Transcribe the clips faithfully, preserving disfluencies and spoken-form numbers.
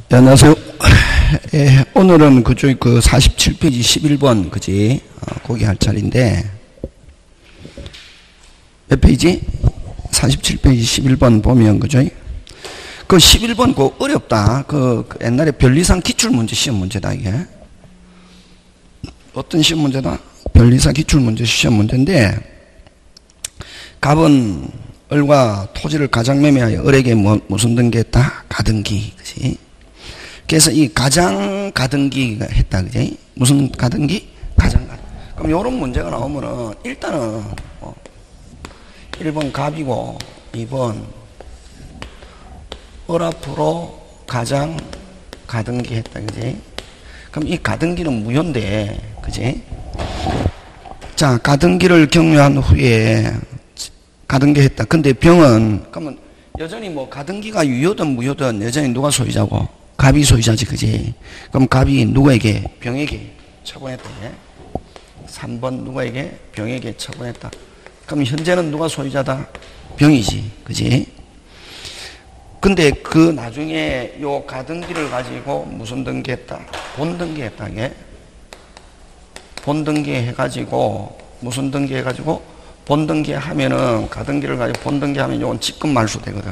네, 안녕하세요. 예, 오늘은 그쪽 그 사십칠 페이지 십일 번 그지 어, 거기 할 차례인데 몇 페이지? 사십칠 페이지 십일 번 보면 그죠? 그 십일 번 그 어렵다. 그, 그 옛날에 변리상 기출문제 시험 문제다 이게. 어떤 시험 문제다? 변리상 기출문제 시험 문제인데 갑은 을과 토지를 가장 매매하여 을에게 뭐, 무슨 등기했다? 가등기 그지? 그래서 이 가장 가등기가 했다 그지? 무슨 가등기? 가장 가등기. 그럼 요런 문제가 나오면은 일단은 뭐 일 번 갑이고 이 번 을 앞으로 가장 가등기 했다 그지? 그럼 이 가등기는 무효인데 그지? 자, 가등기를 경유한 후에 가등기 했다. 근데 병은 그러면 여전히 뭐 가등기가 유효든 무효든 여전히 누가 소유자고? 갑이 소유자지 그지? 그럼 갑이 누구에게? 병에게 처분했다. 삼 번 누구에게? 병에게 처분했다. 그럼 현재는 누가 소유자다? 병이지 그지? 근데 그 나중에 요 가등기를 가지고 무슨 등기했다? 본등기했다. 이게 본등기 해가지고 무슨 등기 해가지고 본등기 하면은 가등기를 가지고 본등기 하면 요건 직권 말소 되거든.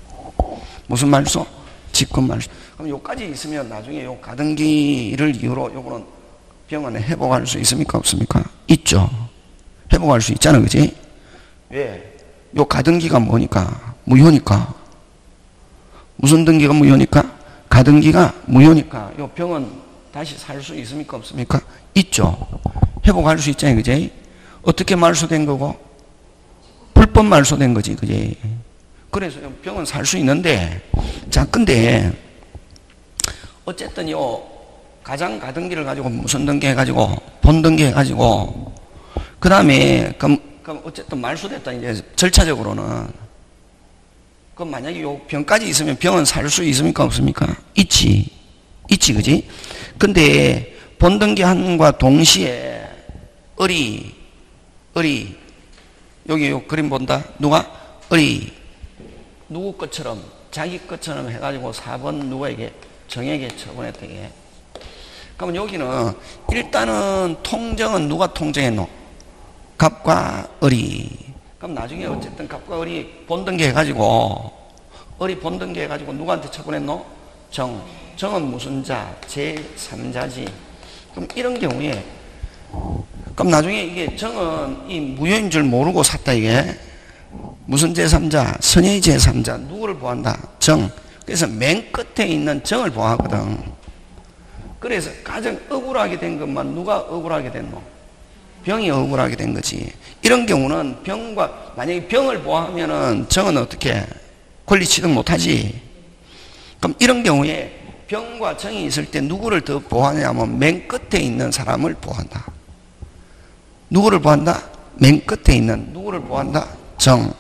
무슨 말소? 직권 말소. 그럼 요까지 있으면 나중에 요 가등기를 이유로 요거는 병원에 회복할 수 있습니까? 없습니까? 있죠. 회복할 수 있잖아. 그지? 왜? 요 가등기가 뭐니까? 무효니까. 무슨 등기가 무효니까? 가등기가 무효니까 요 병은 다시 살 수 있습니까? 없습니까? 있죠. 회복할 수 있잖아요. 그지? 어떻게 말소된 거고? 불법 말소된 거지. 그지? 그래서 병은 살 수 있는데 자 근데 어쨌든 요 가장 가등기를 가지고 무슨 등기 해가지고 본 등기 해가지고 그 다음에 그럼, 그럼 어쨌든 말소됐다. 이제 절차적으로는 그럼 만약에 요 병까지 있으면 병은 살 수 있습니까? 없습니까? 있지. 있지, 그지? 근데 본등기한과 동시에 을이, 을이, 여기 요 그림 본다? 누가? 을이, 누구 것처럼, 자기 것처럼 해가지고 사 번 누구에게? 정에게 처분했다, 이게. 그러면 여기는 일단은 통정은 누가 통정했노? 갑과 을이. 그럼 나중에 어쨌든 갑과 을이 본등기 해가지고 을이 본등기 해가지고 누구한테 처분했노? 정. 정은 무슨 자? 제삼 자지. 그럼 이런 경우에 그럼 나중에 이게 정은 이 무효인 줄 모르고 샀다 이게. 무슨 제삼 자? 선의 제삼 자. 누구를 보한다? 정. 그래서 맨 끝에 있는 정을 보하거든. 그래서 가장 억울하게 된 것만 누가 억울하게 됐노? 병이 억울하게 된 거지. 이런 경우는 병과 만약에 병을 보호하면은 정은 어떻게 권리 취득 못하지. 그럼 이런 경우에 병과 정이 있을 때 누구를 더 보호하냐면 맨 끝에 있는 사람을 보호한다. 누구를 보호한다? 맨 끝에 있는 누구를 보호한다? 정.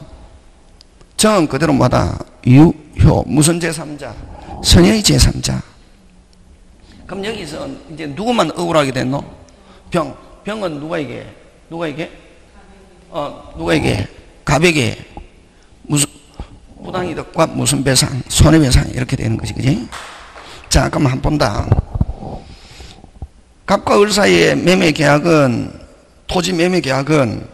정은 그대로 뭐다? 유효. 무슨 제삼 자? 선의 제삼 자. 그럼 여기서 이제 누구만 억울하게 됐노? 병. 병은 누구에게? 누구에게? 어, 누구에게? 갑에게 무슨 부당이득과 무슨 배상? 손해배상 이렇게 되는 거지, 그지? 자, 그럼 한번 본다. 갑과 을 사이의 매매 계약은 토지 매매 계약은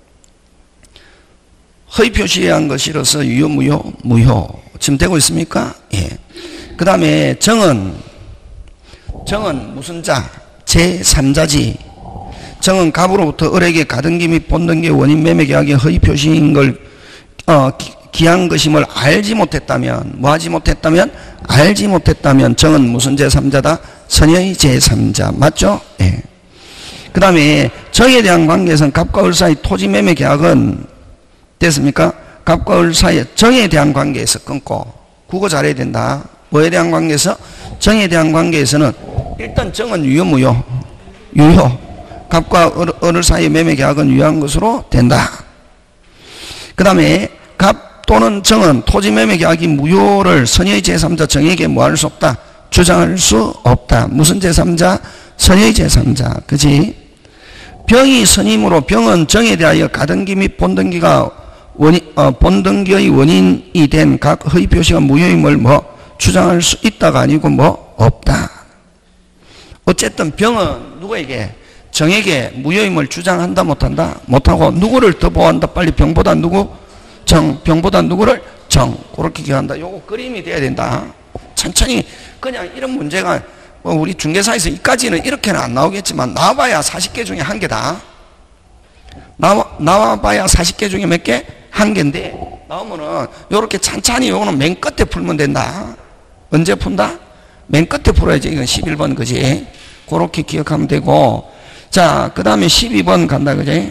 허위 표시한 것이라서 유효, 무효, 무효. 지금 되고 있습니까? 예. 그 다음에 정은 정은 무슨 자? 제삼 자지. 정은 갑으로부터 을에게 가등기 및 본등기의 원인 매매 계약의 허위 표시인 걸 어, 기, 기한 것임을 알지 못했다면 뭐 하지 못했다면 알지 못했다면 정은 무슨 제삼 자다? 선의 제삼 자 맞죠? 예. 그 다음에 정에 대한 관계에서는 갑과 을 사이 토지 매매 계약은 됐습니까? 갑과 을 사이 정에 대한 관계에서 끊고 국어 잘해야 된다. 뭐에 대한 관계에서? 정에 대한 관계에서는 일단 정은 유효 무효? 유효. 갑과 을 사이의 매매 계약은 유효한 것으로 된다. 그 다음에 갑 또는 정은 토지 매매 계약이 무효를 선의 제삼 자 정에게 뭐 할 수 없다? 주장할 수 없다. 무슨 제삼 자? 선의 제삼 자. 그지? 병이 선임으로 병은 정에 대하여 가등기 및 본등기가 원인, 어, 본등기의 원인이 된 각 허위 표시가 무효임을 뭐 주장할 수 있다가 아니고 뭐 없다. 어쨌든 병은 누구에게? 정에게 무효임을 주장한다 못한다? 못하고 누구를 더 보호한다? 빨리 병보다 누구? 정. 병보다 누구를? 정. 그렇게 기억한다. 요거 그림이 돼야 된다. 천천히 그냥 이런 문제가 뭐 우리 중개사에서 이까지는 이렇게는 안 나오겠지만 나와봐야 사십 개 중에 한 개다. 나와, 나와봐야 사십 개 중에 몇 개? 한 개인데 나오면은 요렇게 찬찬히 요거는 맨 끝에 풀면 된다. 언제 푼다? 맨 끝에 풀어야지. 이건 십일 번 그지? 그렇게 기억하면 되고, 자, 그 다음에 십이 번 간다 그지?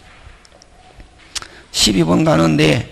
십이 번 가는데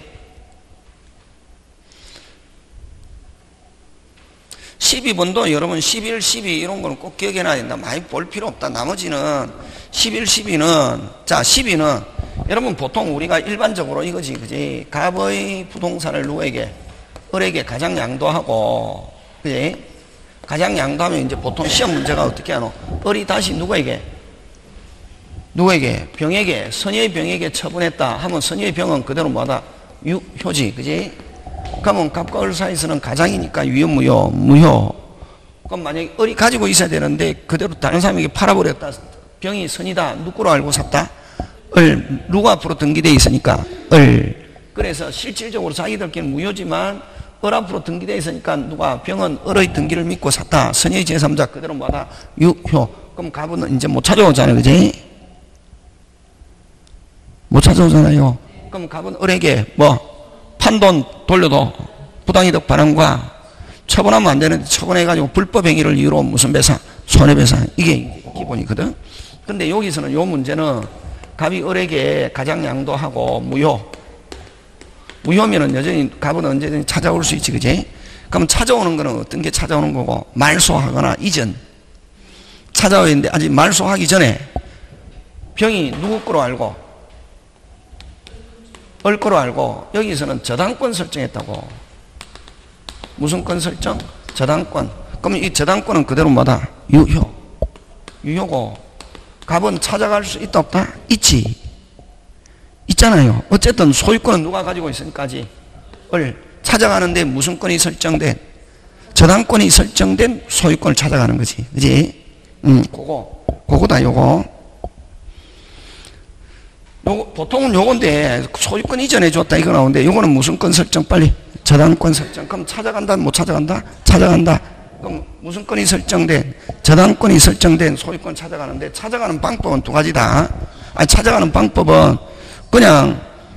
십이 번도 여러분 십일, 십이 이런 거는 꼭 기억해놔야 된다. 많이 볼 필요 없다. 나머지는 십일, 십이는 자 십이는 여러분 보통 우리가 일반적으로 이거지 그지? 갑의 부동산을 누구에게? 을에게 가장 양도하고 그지? 가장 양도하면 이제 보통 시험 문제가 어떻게 하노? 을이 다시 누구에게? 누구에게? 병에게, 선의의 병에게 처분했다 하면 선의의 병은 그대로 뭐다? 유효지 그지? 그러면 갑과 을 사이에서는 가장이니까 유효 무효? 무효. 그럼 만약에 을이 가지고 있어야 되는데 그대로 다른 사람에게 팔아버렸다. 병이 선이다. 누구로 알고 샀다? 을. 누구 앞으로 등기되어 있으니까? 을. 그래서 실질적으로 자기들끼리는 무효지만 을 앞으로 등기되어 있으니까 누가? 병은 을의 등기를 믿고 샀다. 선의 제삼자 그대로 뭐다? 유효. 그럼 갑은 이제 못 찾아오잖아요. 그지? 못 찾아오잖아요. 그럼 갑은 을에게 뭐? 판돈 돌려도 부당이득 반환과 처분하면 안 되는데 처분해가지고 불법 행위를 이유로 무슨 배상? 손해배상. 이게 기본이거든. 근데 여기서는 요 문제는 갑이 을에게 가장 양도하고 무효. 무효면은 여전히 갑은 언제든지 찾아올 수 있지, 그지? 그럼 찾아오는 거는 어떤 게 찾아오는 거고? 말소하거나 이전. 찾아와야 되는데 아직 말소하기 전에 병이 누구 거로 알고? 을 거로 알고 여기서는 저당권 설정했다고. 무슨 권 설정? 저당권. 그러면 이 저당권은 그대로 뭐다? 유효. 유효고 갑은 찾아갈 수 있다 없다? 있지. 있잖아요. 어쨌든 소유권은 누가 가지고 있으니까지 을 찾아가는데 무슨 권이 설정된? 저당권이 설정된 소유권을 찾아가는 거지. 그지? 음, 그거. 그거다, 요거. 요거, 보통은 요건데, 소유권 이전해 줬다, 이거 나오는데, 요거는 무슨 권 설정? 빨리. 저당권 설정. 그럼 찾아간다, 못 찾아간다? 찾아간다. 그럼 무슨 권이 설정된? 저당권이 설정된 소유권 찾아가는데, 찾아가는 방법은 두 가지다. 아니, 찾아가는 방법은 그냥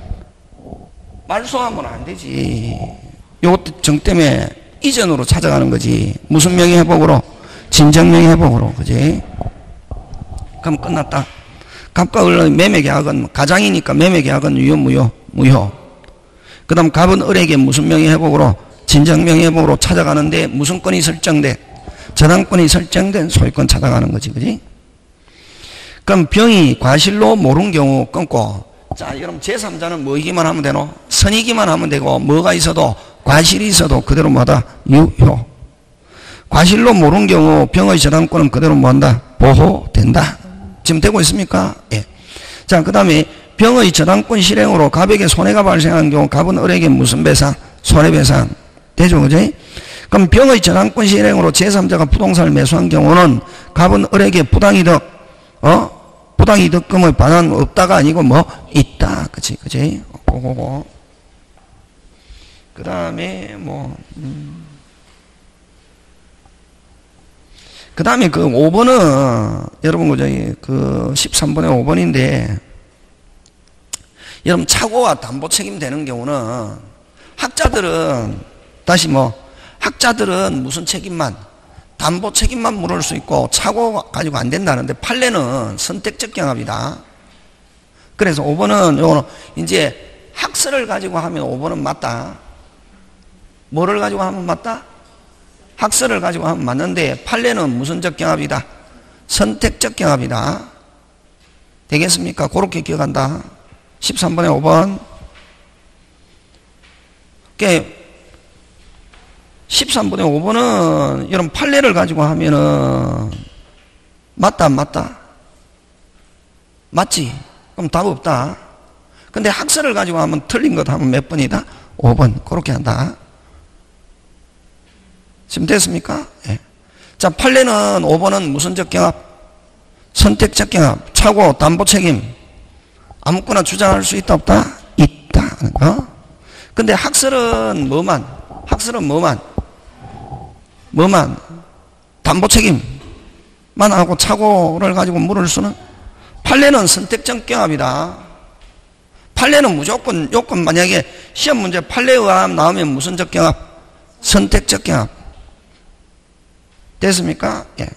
말소하면 안 되지. 요것도 정 때문에 이전으로 찾아가는 거지. 무슨 명의회복으로? 진정명의회복으로. 그지? 그럼 끝났다. 갑과 을의 매매계약은 가장이니까 매매계약은 유효 무효? 무효. 그 다음 갑은 을에게 무슨 명의회복으로? 진정명의회복으로 찾아가는데 무슨 권이 설정된? 저당권이 설정된 소유권 찾아가는 거지. 그지? 그럼 병이 과실로 모른 경우 끊고, 자 여러분 제삼자는 뭐이기만 하면 되노? 선이기만 하면 되고 뭐가 있어도 과실이 있어도 그대로 뭐다? 유효. 과실로 모른 경우 병의 저당권은 그대로 뭐한다? 보호된다. 지금 되고 있습니까? 예. 자, 그 다음에 병의 저당권 실행으로 갑에게 손해가 발생한 경우 갑은 을에게 무슨 배상? 손해배상. 되죠, 그죠? 그럼 병의 저당권 실행으로 제삼자가 부동산을 매수한 경우는 갑은 을에게 부당이득, 어? 부당이득금의 반환 없다가 아니고 뭐? 있다. 그치, 그치? 고고고. 그 다음에 뭐, 음. 그 다음에 그 오 번은, 여러분, 그저, 그 십삼 번에 오 번인데, 여러분, 착오와 담보 책임 되는 경우는, 학자들은, 다시 뭐, 학자들은 무슨 책임만, 담보 책임만 물을 수 있고, 착오 가지고 안 된다는데, 판례는 선택적 경합이다. 그래서 오 번은, 요거는, 이제, 학설을 가지고 하면 오 번은 맞다. 뭐를 가지고 하면 맞다? 학설을 가지고 하면 맞는데 판례는 무슨적 경합이다? 선택적 경합이다. 되겠습니까? 그렇게 기억한다. 십삼 번에 오 번. 십삼 번에 오 번은 여러분 판례를 가지고 하면은 맞다 안 맞다? 맞지? 그럼 답 없다. 근데 학설을 가지고 하면 틀린 것 하면 몇 번이다? 오 번. 그렇게 한다. 지금 됐습니까? 예. 자, 판례는 오 번은 무선적 경합, 선택적 경합, 착오, 담보 책임. 아무거나 주장할 수 있다, 없다? 있다. 하는 거. 근데 학설은 뭐만? 학설은 뭐만? 뭐만? 담보 책임만 하고 착오를 가지고 물을 수는? 판례는 선택적 경합이다. 판례는 무조건 요건 만약에 시험 문제 판례 의합 나오면 무선적 경합, 선택적 경합. 됐습니까? 예.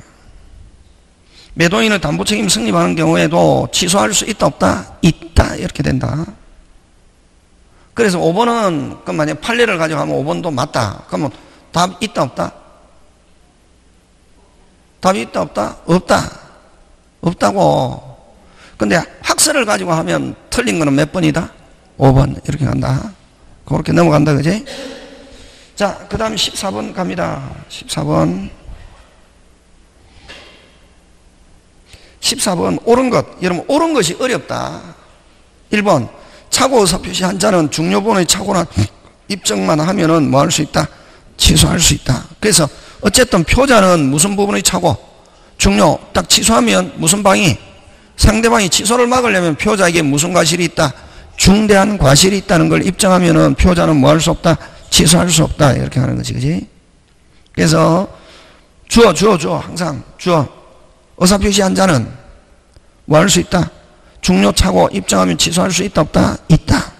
매도인의 담보 책임 성립하는 경우에도 취소할 수 있다, 없다? 있다. 이렇게 된다. 그래서 오 번은 그 만약 판례를 가지고 하면 오 번도 맞다. 그러면 답 있다, 없다? 답이 있다, 없다? 없다. 없다고. 근데 학설을 가지고 하면 틀린 거는 몇 번이다? 오 번. 이렇게 간다. 그렇게 넘어간다, 그지? 자, 그 다음 십사 번 갑니다. 십사 번. 십사 번, 옳은 것. 여러분, 옳은 것이 어렵다. 일 번, 착오 의사 표시한 자는 중요본의 착오나 입증만 하면은 뭐 할 수 있다? 취소할 수 있다. 그래서 어쨌든 표자는 무슨 부분의 착오? 중요. 딱 취소하면 무슨 방이? 상대방이 취소를 막으려면 표자에게 무슨 과실이 있다? 중대한 과실이 있다는 걸 입증하면은 표자는 뭐 할 수 없다? 취소할 수 없다. 이렇게 하는 거지, 그지? 그래서 주어, 주어, 주어. 항상 주어. 의사표시한 자는 뭐 할 수 있다? 중요 착오 입증하면 취소할 수 있다, 없다? 있다.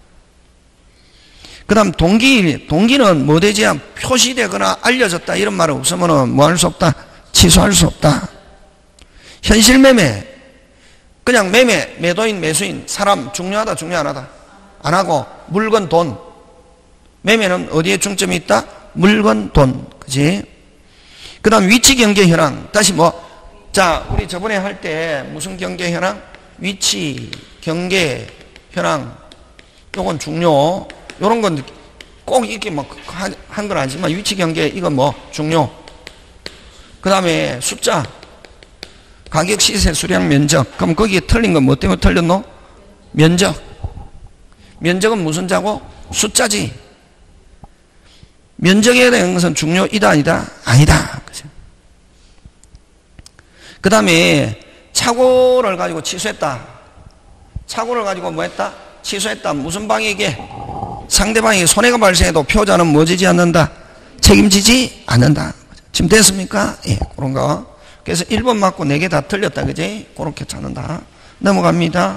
그 다음 동기, 동기는 뭐 되지? 표시되거나 알려졌다. 이런 말은 없으면 뭐 할 수 없다? 취소할 수 없다. 현실 매매. 그냥 매매, 매도인, 매수인, 사람 중요하다, 중요 안 하다? 안 하고 물건, 돈. 매매는 어디에 중점이 있다? 물건, 돈. 그지? 그 다음 위치 경계 현황. 다시 뭐? 자, 우리 저번에 할 때 무슨 경계 현황? 위치, 경계, 현황. 요건 중요. 요런 건 꼭 이렇게 뭐 한 건 아니지만 위치 경계 이건 뭐 중요. 그 다음에 숫자. 가격, 시세, 수량, 면적. 그럼 거기에 틀린 건 뭐 때문에 틀렸노? 면적. 면적은 무슨 자고? 숫자지. 면적에 대한 것은 중요이다, 아니다? 아니다. 그 다음에 착오를 가지고 취소했다. 착오를 가지고 뭐 했다? 취소했다. 무슨 방에게? 상대방에게 손해가 발생해도 표자는 뭐 지지 않는다? 책임지지 않는다. 지금 됐습니까? 예, 그런 거. 그래서 일 번 맞고 네 개 다 틀렸다. 그지? 그렇게 찾는다. 넘어갑니다.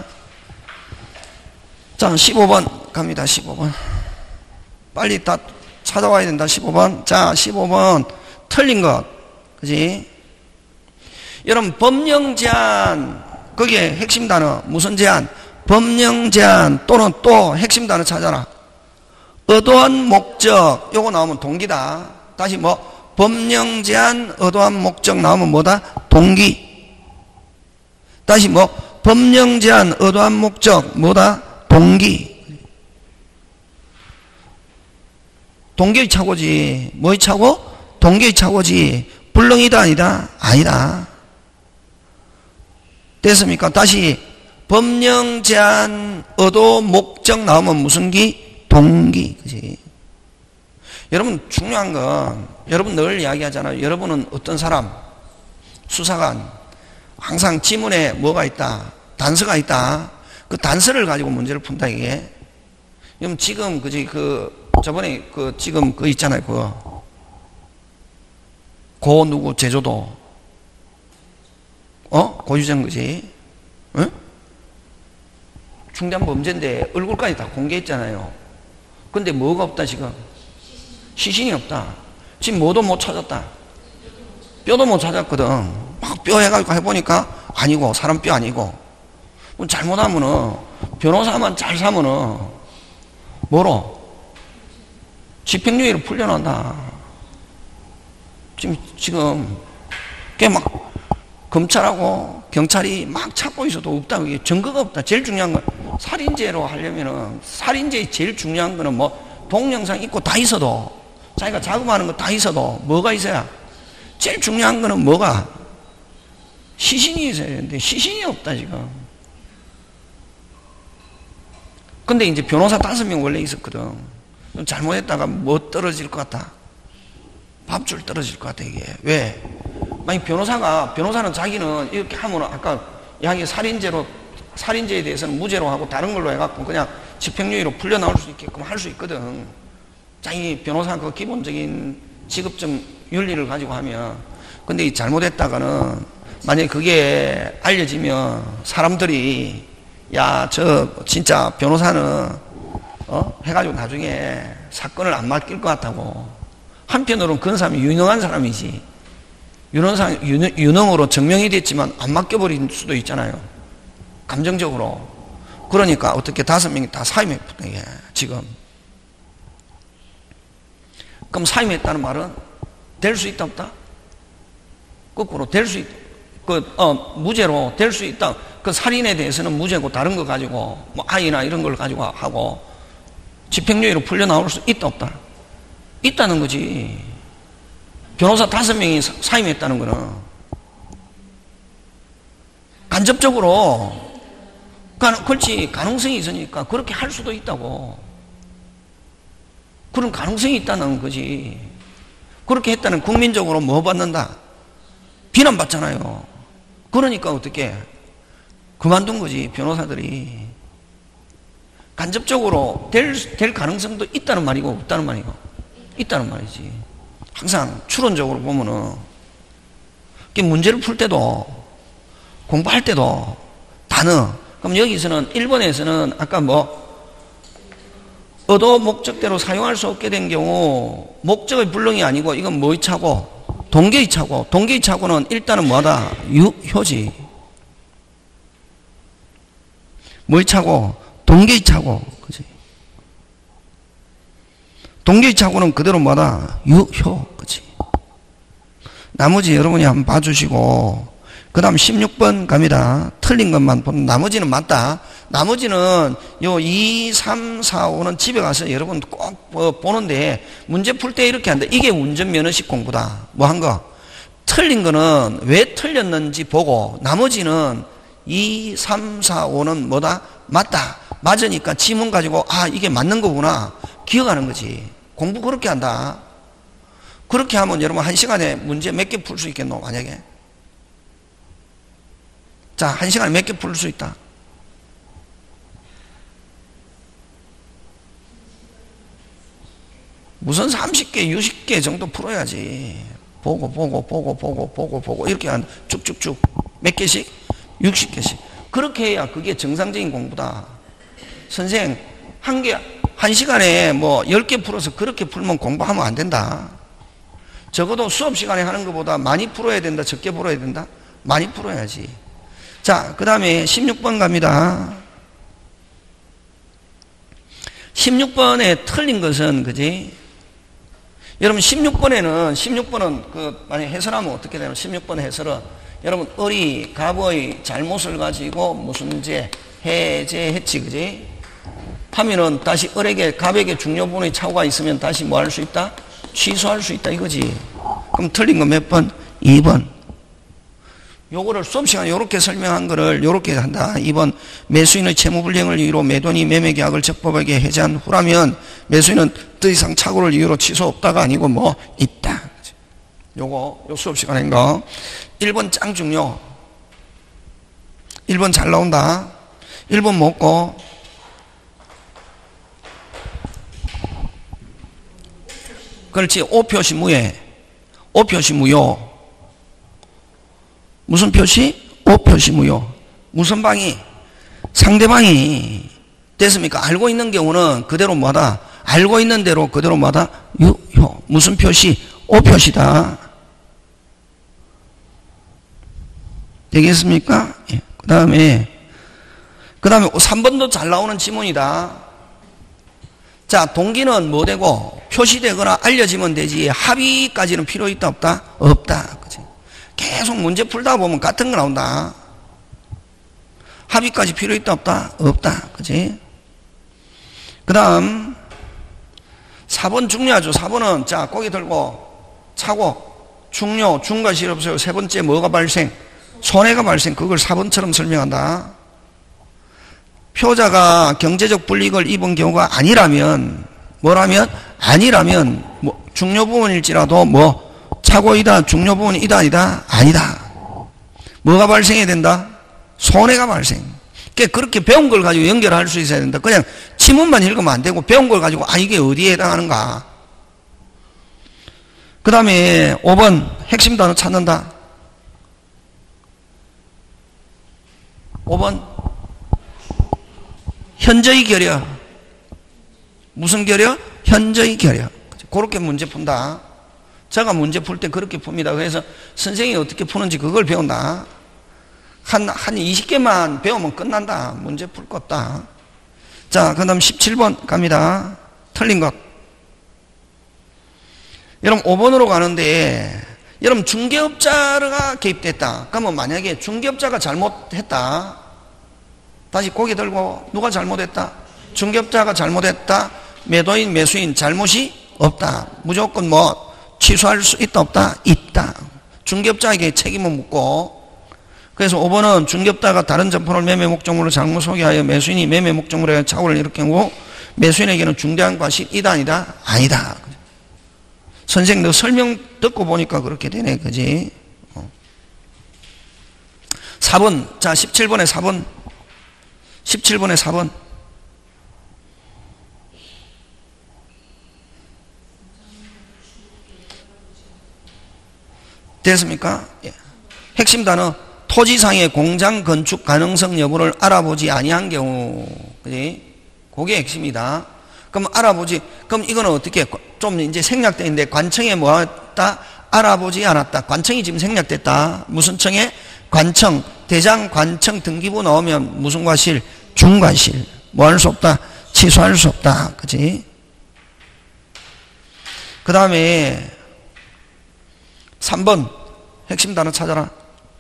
자, 십오 번 갑니다. 십오 번. 빨리 다 찾아와야 된다. 십오 번. 자, 십오 번. 틀린 것. 그지? 여러분, 법령 제한. 거기에 핵심 단어. 무슨 제한? 법령 제한 또는 또 핵심 단어 찾아라. 의도한 목적. 요거 나오면 동기다. 다시 뭐? 법령 제한, 의도한 목적 나오면 뭐다? 동기. 다시 뭐? 법령 제한, 의도한 목적, 뭐다? 동기. 동기의 착오지. 뭐의 착오? 동기의 착오지. 불능이다, 아니다? 아니다. 됐습니까? 다시 법령 제한, 의도, 목적 나오면 무슨 기? 동기. 그지? 여러분, 중요한 건, 여러분 늘 이야기하잖아요. 여러분은 어떤 사람? 수사관. 항상 지문에 뭐가 있다? 단서가 있다. 그 단서를 가지고 문제를 푼다, 이게. 그럼 지금, 그지, 그, 저번에 그, 지금 그 있잖아요. 그, 고 누구 제조도. 어? 고유정, 그지? 응? 중대한 범죄인데 얼굴까지 다 공개했잖아요. 근데 뭐가 없다, 지금? 시신이 없다. 지금 뭐도 못 찾았다. 뼈도 못 찾았거든. 막 뼈 해가지고 해보니까 아니고, 사람 뼈 아니고. 잘못하면은, 변호사만 잘 사면은, 뭐로? 집행유예로 풀려난다. 지금, 지금, 꽤 막, 검찰하고 경찰이 막 찾고 있어도 없다. 그게 증거가 없다. 제일 중요한 건, 살인죄로 하려면은, 살인죄의 제일 중요한 거는 뭐, 동영상 있고 다 있어도, 자기가 자금하는 거 다 있어도 뭐가 있어야? 제일 중요한 거는 뭐가? 시신이 있어야 되는데 시신이 없다 지금. 근데 이제 변호사 다섯 명 원래 있었거든. 잘못했다가 뭐 떨어질 것 같다? 밥줄 떨어질 것 같아, 이게. 왜? 만약 변호사가, 변호사는 자기는 이렇게 하면 아까 양이 살인죄로, 살인죄에 대해서는 무죄로 하고 다른 걸로 해갖고 그냥 집행유예로 풀려 나올 수 있게끔 할 수 있거든. 자기 변호사 그 기본적인 직업적 윤리를 가지고 하면. 근데 이 잘못했다가는 만약에 그게 알려지면 사람들이 야, 저 진짜 변호사는 어? 해가지고 나중에 사건을 안 맡길 것 같다고. 한편으로는 그런 사람이 유능한 사람이지. 유능상, 유능, 유능으로 증명이 됐지만 안 맡겨버릴 수도 있잖아요. 감정적으로. 그러니까 어떻게 다섯 명이 다 사임했거든, 이게, 지금. 그럼 사임했다는 말은 될 수 있다, 없다? 거꾸로 될 수 있다. 그, 어, 무죄로 될 수 있다. 그 살인에 대해서는 무죄고 다른 거 가지고, 뭐 아이나 이런 걸 가지고 하고, 집행유예로 풀려 나올 수 있다, 없다? 있다는 거지. 변호사 다섯 명이 사임했다는 거는. 간접적으로, 그렇지, 가능성이 있으니까 그렇게 할 수도 있다고. 그런 가능성이 있다는 거지. 그렇게 했다는 국민적으로 뭐 받는다? 비난받잖아요. 그러니까 어떻게 그만둔 거지, 변호사들이. 간접적으로 될, 될 가능성도 있다는 말이고 없다는 말이고 있다는 말이지. 항상 추론적으로 보면은 문제를 풀 때도 공부할 때도 단어. 그럼 여기서는 일본에서는 아까 뭐 의도 목적대로 사용할 수 없게 된 경우 목적의 불능이 아니고 이건 뭐의 차고? 동계의 차고. 동계의 차고는 일단은 뭐다? 유효지. 뭐의 차고? 동계의 차고. 그지? 동계의 차고는 그대로 뭐다? 유효. 그지? 나머지 여러분이 한번 봐주시고 그 다음 십육 번 갑니다. 틀린 것만 보면 나머지는 맞다. 나머지는 요 이, 삼, 사, 오는 집에 가서 여러분 꼭 보는데 문제 풀 때 이렇게 한다. 이게 운전면허식 공부다. 뭐 한 거? 틀린 거는 왜 틀렸는지 보고 나머지는 이, 삼, 사, 오는 뭐다? 맞다. 맞으니까 지문 가지고 아 이게 맞는 거구나. 기억하는 거지. 공부 그렇게 한다. 그렇게 하면 여러분 한 시간에 문제 몇 개 풀 수 있겠노? 만약에. 자, 한 시간에 몇 개 풀 수 있다? 무슨 삼십 개, 육십 개 정도 풀어야지. 보고, 보고, 보고, 보고, 보고, 보고. 이렇게 한 쭉쭉쭉. 몇 개씩? 육십 개씩. 그렇게 해야 그게 정상적인 공부다. 선생, 한 개, 한 시간에 뭐 열 개 풀어서 그렇게 풀면 공부하면 안 된다. 적어도 수업 시간에 하는 것보다 많이 풀어야 된다, 적게 풀어야 된다? 많이 풀어야지. 자, 그 다음에 십육 번 갑니다. 십육 번에 틀린 것은, 그지? 여러분, 십육 번에는, 십육 번은, 그, 만약 해설하면 어떻게 되냐면, 십육 번 해설은, 여러분, 을이 갑의 잘못을 가지고 무슨 죄, 해제했지, 그지? 하면은 다시 을에게, 갑에게 중요분의 착오가 있으면 다시 뭐 할 수 있다? 취소할 수 있다, 이거지. 그럼 틀린 거 몇 번? 이 번. 요거를 수업시간에 요렇게 설명한 거를 요렇게 한다. 이 번 매수인의 채무불이행을 이유로 매도인이 매매계약을 적법하게 해제한 후라면 매수인은 더 이상 착오를 이유로 취소 없다가 아니고 뭐 있다. 요거 요 수업시간인 거. 일 번 짱 중요. 일 번 잘 나온다. 일 번 먹고 그렇지. 오 표시 무예. 오 표시 무효. 무슨 표시? 오 표시 무효. 무슨 방이? 상대방이 됐습니까? 알고 있는 경우는 그대로 뭐다? 알고 있는 대로 그대로 뭐다? 유효. 무슨 표시? 오 표시다. 되겠습니까? 예. 그 다음에 그 다음에 삼 번도 잘 나오는 지문이다. 자, 동기는 뭐 되고 표시되거나 알려지면 되지 합의까지는 필요 있다 없다? 없다. 그치? 계속 문제 풀다 보면 같은 거 나온다. 합의까지 필요 있다 없다? 없다. 그치? 그 다음 사 번 중요하죠. 사 번은 자 고개 들고 차고 중요 중과 실 없어요. 세 번째 뭐가 발생? 손해가 발생. 그걸 사 번처럼 설명한다. 표자가 경제적 불이익을 입은 경우가 아니라면 뭐라면? 아니라면 뭐 중요 부분일지라도 뭐 사고이다, 중요 부분이 이다, 아니다? 아니다. 뭐가 발생해야 된다? 손해가 발생. 그렇게 배운 걸 가지고 연결할 수 있어야 된다. 그냥 지문만 읽으면 안 되고 배운 걸 가지고 아 이게 어디에 해당하는가. 그 다음에 오 번 핵심 단어 찾는다. 오 번 현저히 결여. 무슨 결여? 현저히 결여. 그렇게 문제 푼다. 제가 문제 풀 때 그렇게 풉니다. 그래서 선생님이 어떻게 푸는지 그걸 배운다. 한, 한 이십 개만 배우면 끝난다. 문제 풀 거 없다. 자, 그 다음 십칠 번 갑니다. 틀린 것. 여러분, 오 번으로 가는데, 여러분, 중개업자가 개입됐다. 그러면 만약에 중개업자가 잘못했다. 다시 고개 들고, 누가 잘못했다? 중개업자가 잘못했다. 매도인, 매수인 잘못이 없다. 무조건 뭐, 취소할 수 있다, 없다? 있다. 중개업자에게 책임을 묻고, 그래서 오 번은 중개업자가 다른 점포를 매매 목적물로 잘못 소개하여 매수인이 매매 목적물에 착오를 일으키고 매수인에게는 중대한 과실이다, 아니다? 아니다. 선생님, 너 설명 듣고 보니까 그렇게 되네, 그지? 사 번. 자, 십칠 번에 사 번. 십칠 번에 사 번. 됐습니까? 예. 핵심 단어. 토지상의 공장 건축 가능성 여부를 알아보지 아니한 경우, 그지? 그게 핵심이다. 그럼 알아보지. 그럼 이거는 어떻게, 좀 이제 생략되어 있는데, 관청에 뭐 했다? 알아보지 않았다. 관청이 지금 생략됐다. 무슨 청에? 관청. 대장 관청 등기부 나오면 무슨 과실? 중과실. 뭐 할 수 없다? 취소할 수 없다. 그지? 그 다음에, 삼 번. 핵심 단어 찾아라.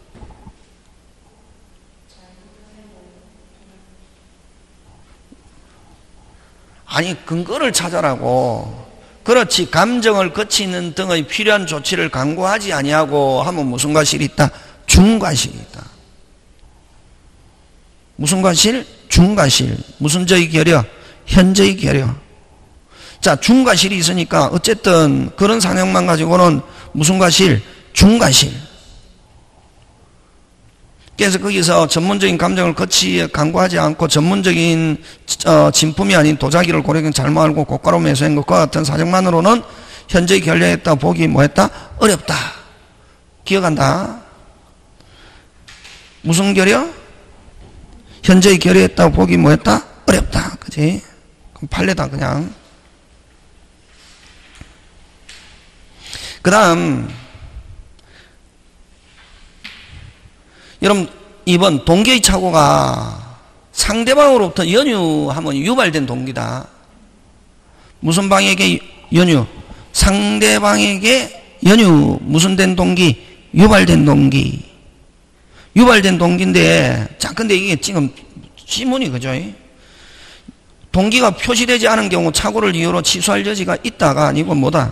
아니, 근거를 찾아라고. 그렇지. 감정을 거치는 등의 필요한 조치를 강구하지 아니하고 하면 무슨 과실이 있다? 중과실이 있다. 무슨 과실? 중과실. 무슨 저희 결여? 현저히 결여. 자, 중과실이 있으니까 어쨌든 그런 상황만 가지고는 무슨 과실? 중과실. 그래서 거기서 전문적인 감정을 거치 강구하지 않고 전문적인 어, 진품이 아닌 도자기를 고르게 잘못 알고 고가로 매수한 것과 같은 사정만으로는 현저히 결여했다 보기 뭐했다? 어렵다. 기억한다. 무슨 결여? 현저히 결여했다 보기 뭐했다? 어렵다. 그지? 그럼 판례다 그냥. 그 다음 여러분, 이 번 동기의 착오가 상대방으로부터 연유하면 유발된 동기다. 무슨 방에게 연유? 상대방에게 연유. 무슨 된 동기? 유발된 동기. 유발된 동기인데, 자, 근데 이게 지금 지문이 그죠? 동기가 표시되지 않은 경우 착오를 이유로 취소할 여지가 있다가 아니고 뭐다?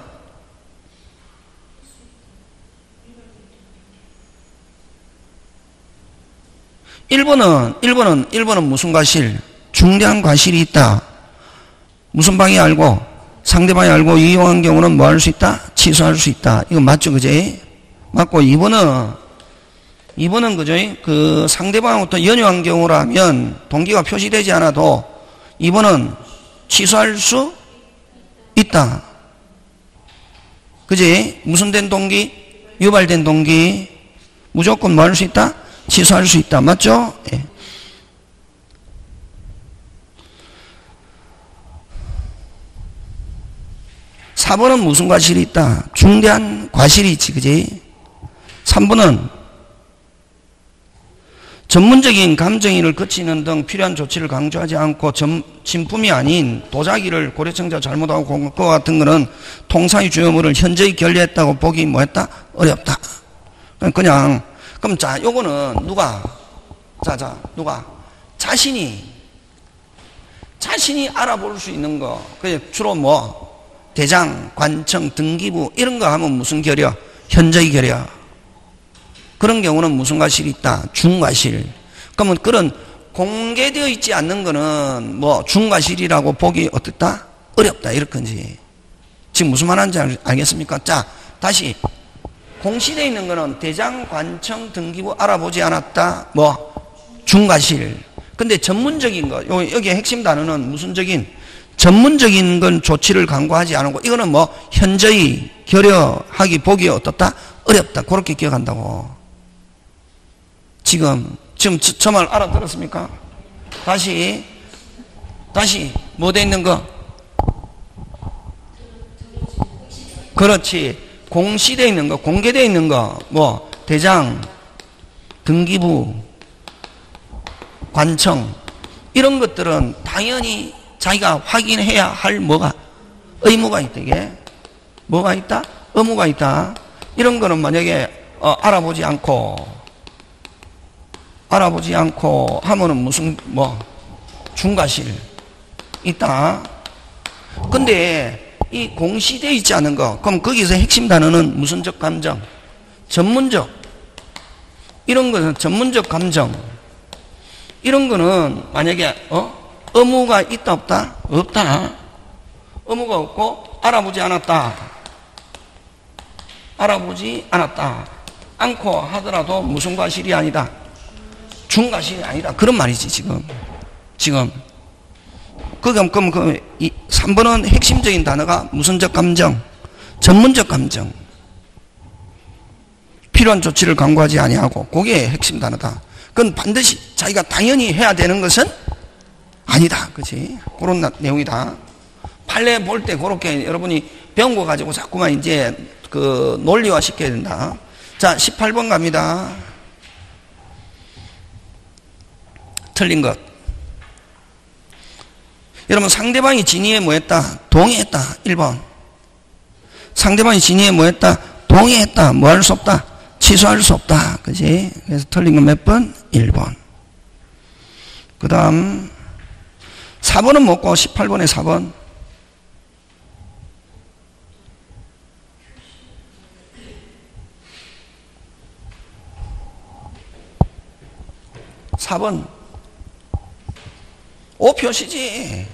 일 번은, 일 번은, 일 번은 무슨 과실? 중대한 과실이 있다. 무슨 방이 알고? 상대방이 알고 이용한 경우는 뭐 할 수 있다? 취소할 수 있다. 이거 맞죠, 그지? 맞고, 이 번은, 이 번은 그죠? 그 상대방부터 연유한 경우라면 동기가 표시되지 않아도 이 번은 취소할 수 있다. 그지? 무슨 된 동기? 유발된 동기. 무조건 뭐 할 수 있다? 취소할 수 있다. 맞죠? 예. 사 번은 무슨 과실이 있다? 중대한 과실이 있지, 그지? 삼 번은 전문적인 감정인을 거치는 등 필요한 조치를 강조하지 않고 점, 진품이 아닌 도자기를 고려청자 잘못하고 공 것 같은 거는 통상의 주요물을 현저히 결여했다고 보기 뭐했다? 어렵다. 그냥 그럼 자, 요거는 누가? 자, 자, 누가? 자신이 자신이 알아볼 수 있는 거. 그게 주로 뭐 대장, 관청, 등기부 이런 거 하면 무슨 결여? 현저히 결여. 그런 경우는 무슨 과실이 있다? 중과실. 그러면 그런 공개되어 있지 않는 거는 뭐 중과실이라고 보기 어떻다? 어렵다. 이렇건지. 지금 무슨 말 하는지 알겠습니까? 자, 다시 공시되어 있는 거는 대장, 관청, 등기부 알아보지 않았다. 뭐 중과실. 근데 전문적인 거, 여기에 핵심 단어는 무슨적인 전문적인 건 조치를 강구하지 않고 이거는 뭐 현저히 결여하기 보기 어떻다? 어렵다. 그렇게 기억한다고. 지금 지금 저, 저 말 알아들었습니까? 다시 다시 뭐 돼 있는 거? 그렇지. 공시되어 있는 거, 공개되어 있는 거, 뭐 대장, 등기부, 관청 이런 것들은 당연히 자기가 확인해야 할 뭐가 의무가 있다. 이게 뭐가 있다? 의무가 있다. 이런 거는 만약에 어, 알아보지 않고 알아보지 않고 하면은 무슨 뭐 중과실 있다. 근데 이 공시되어 있지 않은 거, 그럼 거기서 핵심 단어는 무슨적 감정, 전문적. 이런 것은 전문적 감정. 이런 거는 만약에 어 의무가 있다 없다? 없다. 의무가 없고 알아보지 않았다. 알아보지 않았다. 않고 하더라도 무슨 과실이 아니다. 중과실이 아니다. 그런 말이지 지금. 지금. 그럼 그럼 그 이 삼 번은 핵심적인 단어가 무슨적 감정, 전문적 감정. 필요한 조치를 강구하지 아니하고 그게 핵심 단어다. 그건 반드시 자기가 당연히 해야 되는 것은 아니다. 그치? 그런 내용이다. 판례 볼 때 그렇게 여러분이 배운 거 가지고 자꾸만 이제 그 논리화 시켜야 된다. 자, 십팔 번 갑니다. 틀린 것. 여러분, 상대방이 진위에 뭐 했다? 동의했다. 일 번. 상대방이 진위에 뭐 했다? 동의했다. 뭐 할 수 없다? 취소할 수 없다. 그지? 그래서 틀린 건 몇 번? 일 번. 그 다음, 사 번은 뭐고, 십팔 번에 사 번. 사 번. 오 표시지.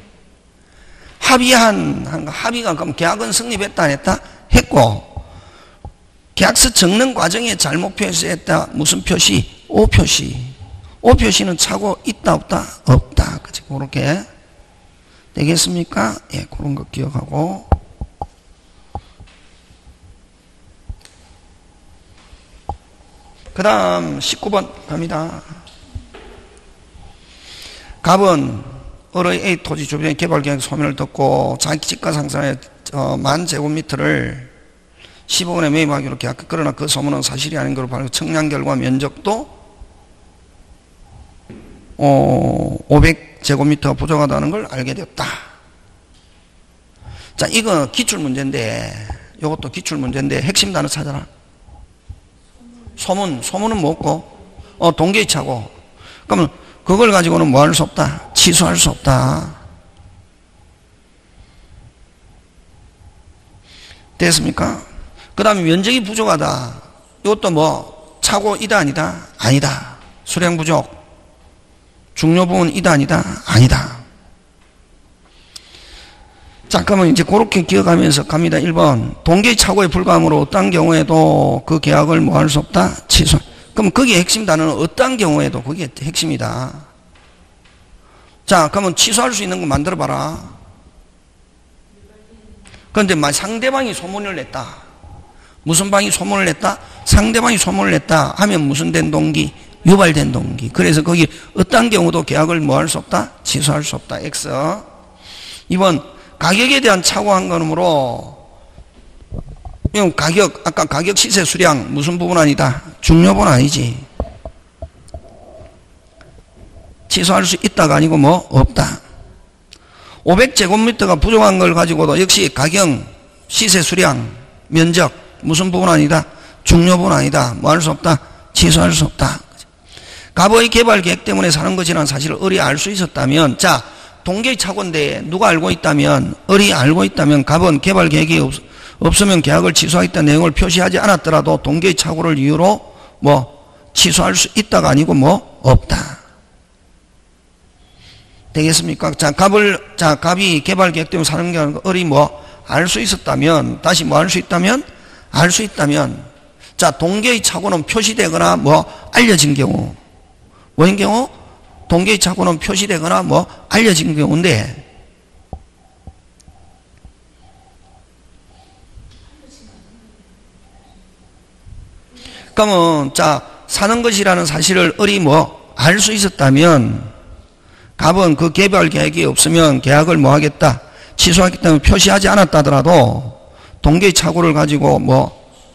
합의한, 한 합의가 그럼 계약은 성립했다, 안 했다? 했고, 계약서 적는 과정에 잘못 표시했다. 무슨 표시? 오 표시. 오 표시는 차고 있다, 없다? 없다. 그치? 그렇게 되겠습니까? 예, 그런 거 기억하고. 그 다음 십구 번 갑니다. 갑은 을의 A 토지 주변의 개발계획 소멸을 듣고 자기 집가 상승의 어, 만 제곱미터를 십억 원에 매입하기로 계약. 그러나 그 소문은 사실이 아닌 것으로 밝히고 청량 결과 면적도 어, 오백 제곱미터가 부족하다는 걸 알게 되었다. 자, 이거 기출문제인데, 이것도 기출문제인데 핵심 단어 찾아라. 소문, 소문은 뭐고? 어, 동계이차고. 그러면 그걸 가지고는 뭐 할 수 없다? 취소할 수 없다. 됐습니까? 그 다음에 면적이 부족하다. 이것도 뭐 차고 이다 아니다? 아니다. 수량 부족. 중요 부분 이다 아니다? 아니다. 자, 그러면 이제 그렇게 기억하면서 갑니다. 일 번. 동계의 착오에 불과하므로 어떤 경우에도 그 계약을 뭐 할 수 없다? 취소. 그럼 거기에 핵심 단어는 어떤 경우에도 그게 핵심이다. 자, 그러면 취소할 수 있는 거 만들어 봐라. 그런데 상대방이 소문을 냈다. 무슨 방이 소문을 냈다? 상대방이 소문을 냈다 하면 무슨 된 동기? 유발된 동기. 그래서 거기 어떤 경우도 계약을 뭐 할 수 없다? 취소할 수 없다. X. 이 번. 가격에 대한 착오한 거므로 이건 가격, 아까 가격 시세 수량 무슨 부분 아니다? 중요 부분 아니지. 취소할 수 있다가 아니고 뭐 없다. 오백 제곱미터가 부족한 걸 가지고도 역시 가격, 시세 수량, 면적 무슨 부분 아니다? 중요 부분 아니다. 뭐 할 수 없다? 취소할 수 없다. 갑의 개발 계획 때문에 사는 것이라는 사실을 을이 알 수 있었다면, 자, 동계의 착오인데 누가 알고 있다면, 을이 알고 있다면 갑은 개발 계획이 없, 없으면 계약을 취소하겠다는 내용을 표시하지 않았더라도 동계의 착오를 이유로 뭐 취소할 수 있다가 아니고 뭐 없다. 되겠습니까? 자, 갑을, 자, 갑이 개발 계획 때문에 사는 게 아니고 을이 뭐 알 수 있었다면, 다시 뭐 할 수 있다면, 알 수 있다면, 자, 동계의 착오는 표시되거나 뭐 알려진 경우. 뭐인 경우? 동계의 착오는 표시되거나 뭐 알려진 경우인데, 그러면 자, 사는 것이라는 사실을 을이 뭐 알 수 있었다면, 갑은 그 개별 계획이 없으면 계약을 뭐 하겠다, 취소하기 때문에 표시하지 않았다 하더라도 동계의 착오를 가지고 뭐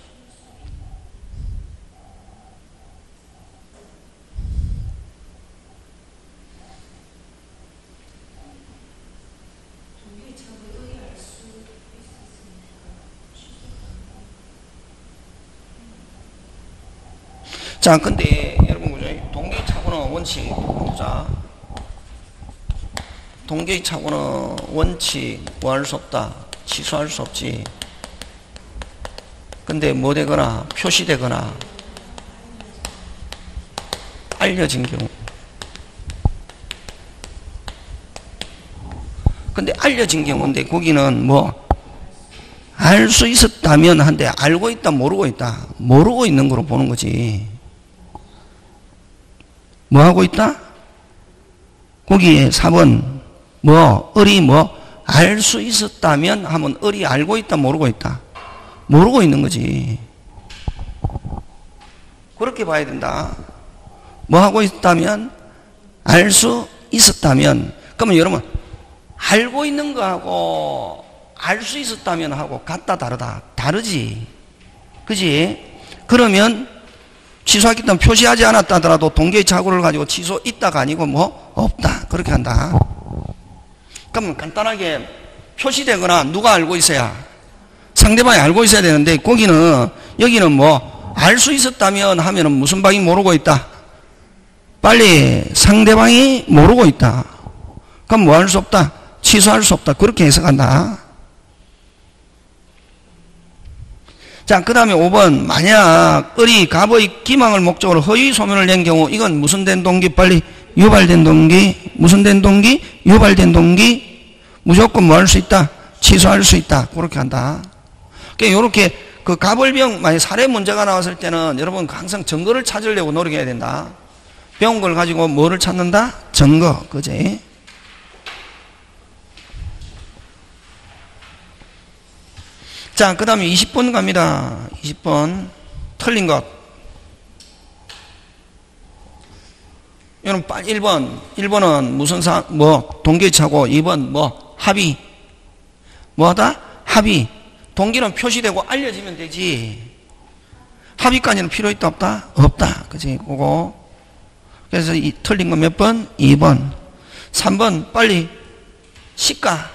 자, 근데 여러분 보죠. 동계의 착오는 원칙 보자. 동계의 착오는 원칙 뭐 할 수 없다, 취소할 수 없지. 근데 뭐 되거나 표시되거나 알려진 경우. 근데 알려진 경우인데 거기는 뭐 알 수 있었다면 한데 알고 있다 모르고 있다, 모르고 있는 거로 보는 거지. 뭐 하고 있다? 거기에 사 번 뭐 을이 뭐 알 수 있었다면 하면 을이 알고 있다 모르고 있다, 모르고 있는 거지. 그렇게 봐야 된다. 뭐 하고 있다면, 알 수 있었다면. 그러면 여러분, 알고 있는 거하고 알 수 있었다면 하고 같다 다르다? 다르지. 그지? 그러면 취소하기 때문에 표시하지 않았다 하더라도 동계의 착오를 가지고 취소 있다가 아니고 뭐 없다, 그렇게 한다. 그러면 간단하게 표시되거나 누가 알고 있어야, 상대방이 알고 있어야 되는데 거기는, 여기는 뭐 알 수 있었다면 하면은 무슨 방이 모르고 있다? 빨리 상대방이 모르고 있다. 그럼 뭐 할 수 없다? 취소할 수 없다. 그렇게 해석한다. 자, 그 다음에 오 번 만약 을이 갑의 기망을 목적으로 허위 소문을 낸 경우, 이건 무슨 된 동기? 빨리 유발된 동기. 무슨 된 동기? 유발된 동기. 무조건 뭐 할 수 있다? 취소할 수 있다. 그렇게 한다. 그러니까 요렇게 그 갑을병 만약 살해 문제가 나왔을 때는 여러분 항상 증거를 찾으려고 노력해야 된다. 배운 걸 가지고 뭐를 찾는다? 증거. 그지? 자, 그 다음에 이십 번 갑니다. 이십 번. 틀린 것. 여러분, 일 번. 일 번은 무슨 사, 뭐, 동기차고, 이 번, 뭐, 합의. 뭐 하다? 합의. 동기는 표시되고 알려지면 되지. 합의까지는 필요 있다, 없다? 없다. 그지? 그거. 그래서 이, 틀린 거 몇 번? 이 번. 삼 번, 빨리. 시가.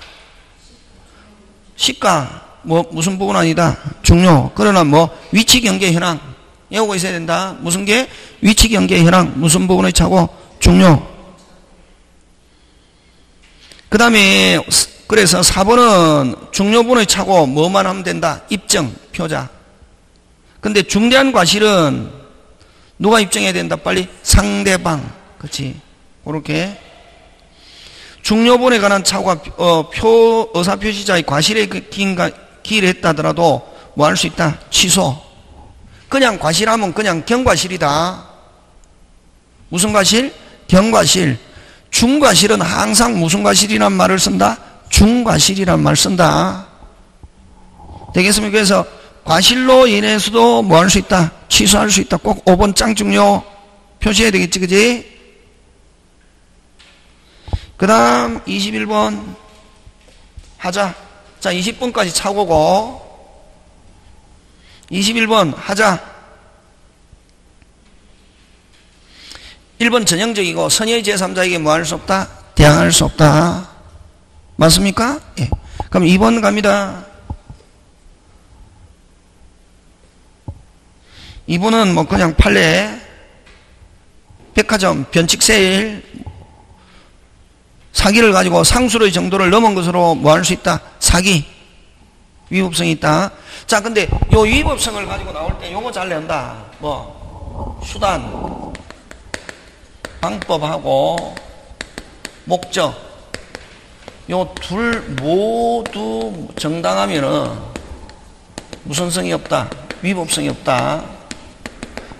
시가. 뭐, 무슨 부분 아니다. 중요. 그러나 뭐, 위치 경계 현황. 외우고 있어야 된다. 무슨 게? 위치 경계 현황. 무슨 부분의 차고? 중요. 그 다음에, 그래서 사 번은 중요 부분의 차고 뭐만 하면 된다? 입증, 표자. 근데 중대한 과실은 누가 입증해야 된다? 빨리 상대방. 그렇지? 그렇게. 중요 부분에 관한 차고가, 어, 표, 의사표시자의 과실에 기일했다 하더라도 뭐 할 수 있다? 취소. 그냥 과실하면 그냥 경과실이다. 무슨 과실? 경과실. 중과실은 항상 무슨 과실이란 말을 쓴다? 중과실이란 말을 쓴다. 되겠습니까? 그래서 과실로 인해서도 뭐 할 수 있다? 취소할 수 있다. 꼭 오 번 짱 중요 표시해야 되겠지, 그지? 그 다음 이십일 번 하자. 자, 이십 번까지 차고고 이십일 번 하자. 일 번 전형적이고 선의의 제삼자에게 뭐 할 수 없다? 대항할 수 없다. 맞습니까? 예. 그럼 이 번 갑니다. 이 번은 뭐 그냥 판례, 백화점, 변칙 세일, 사기를 가지고 상술의 정도를 넘은 것으로 뭐 할 수 있다? 사기. 위법성이 있다. 자, 근데 요 위법성을 가지고 나올 때 요거 잘 낸다. 뭐, 수단, 방법하고, 목적. 요 둘 모두 정당하면은 무슨 성이 없다? 위법성이 없다.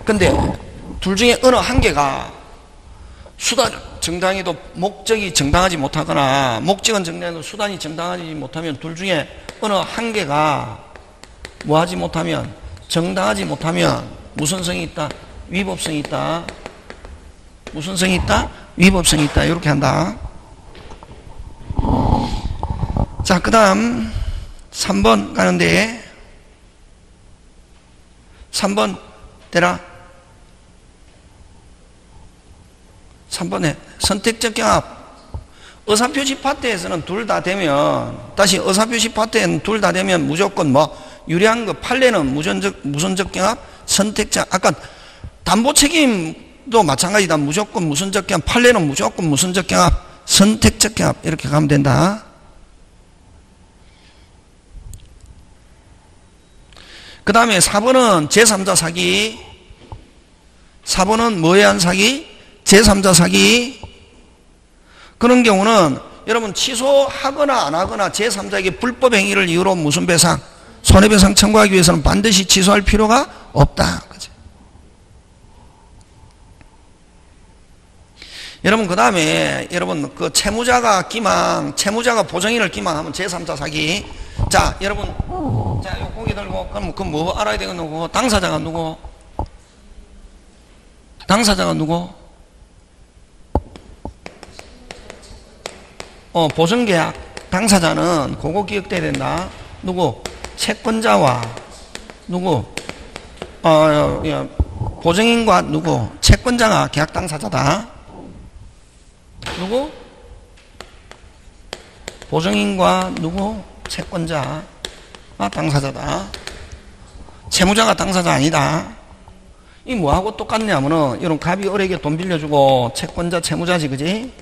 근데 둘 중에 어느 한 개가 수단 정당해도 목적이 정당하지 못하거나 목적은 정당해도 수단이 정당하지 못하면 둘 중에 어느 한 개가 뭐하지 못하면 정당하지 못하면 무슨 성이 있다? 위법성이 있다. 무슨 성이 있다? 위법성이 있다. 이렇게 한다. 자, 그 다음 삼 번 가는데 삼 번 대라. 삼 번에 선택적 경합. 의사표시 파트에서는 둘 다 되면, 다시 의사표시 파트에는 둘 다 되면 무조건 뭐 유리한 거, 판례는 무전적, 무선적 경합, 선택적, 아까 담보 책임도 마찬가지다. 무조건 무선적 경합, 판례는 무조건 무선적 경합, 선택적 경합, 이렇게 가면 된다. 그 다음에 사 번은 제삼자 사기. 사 번은 뭐에 의한 사기? 제삼자 사기. 그런 경우는 여러분 취소하거나 안 하거나 제삼자에게 불법 행위를 이유로 무슨 배상? 손해배상 청구하기 위해서는 반드시 취소할 필요가 없다. 그치? 여러분 그 다음에 여러분 그 채무자가 기망, 채무자가 보증인을 기망하면 제삼자 사기. 자, 여러분, 자, 요 고기 들고 그럼 그 뭐 알아야 되겠노? 당사자가 누구? 당사자가 누구? 어, 보증계약 당사자는 그거 기억돼야 된다. 누구? 채권자와 누구? 어, 야, 보증인과 누구? 채권자가 계약 당사자다. 누구? 보증인과 누구? 채권자가 당사자다. 채무자가 당사자 아니다. 이 뭐하고 똑같냐면은 이런 갑이 을에게 돈 빌려주고 채권자 채무자지, 그지?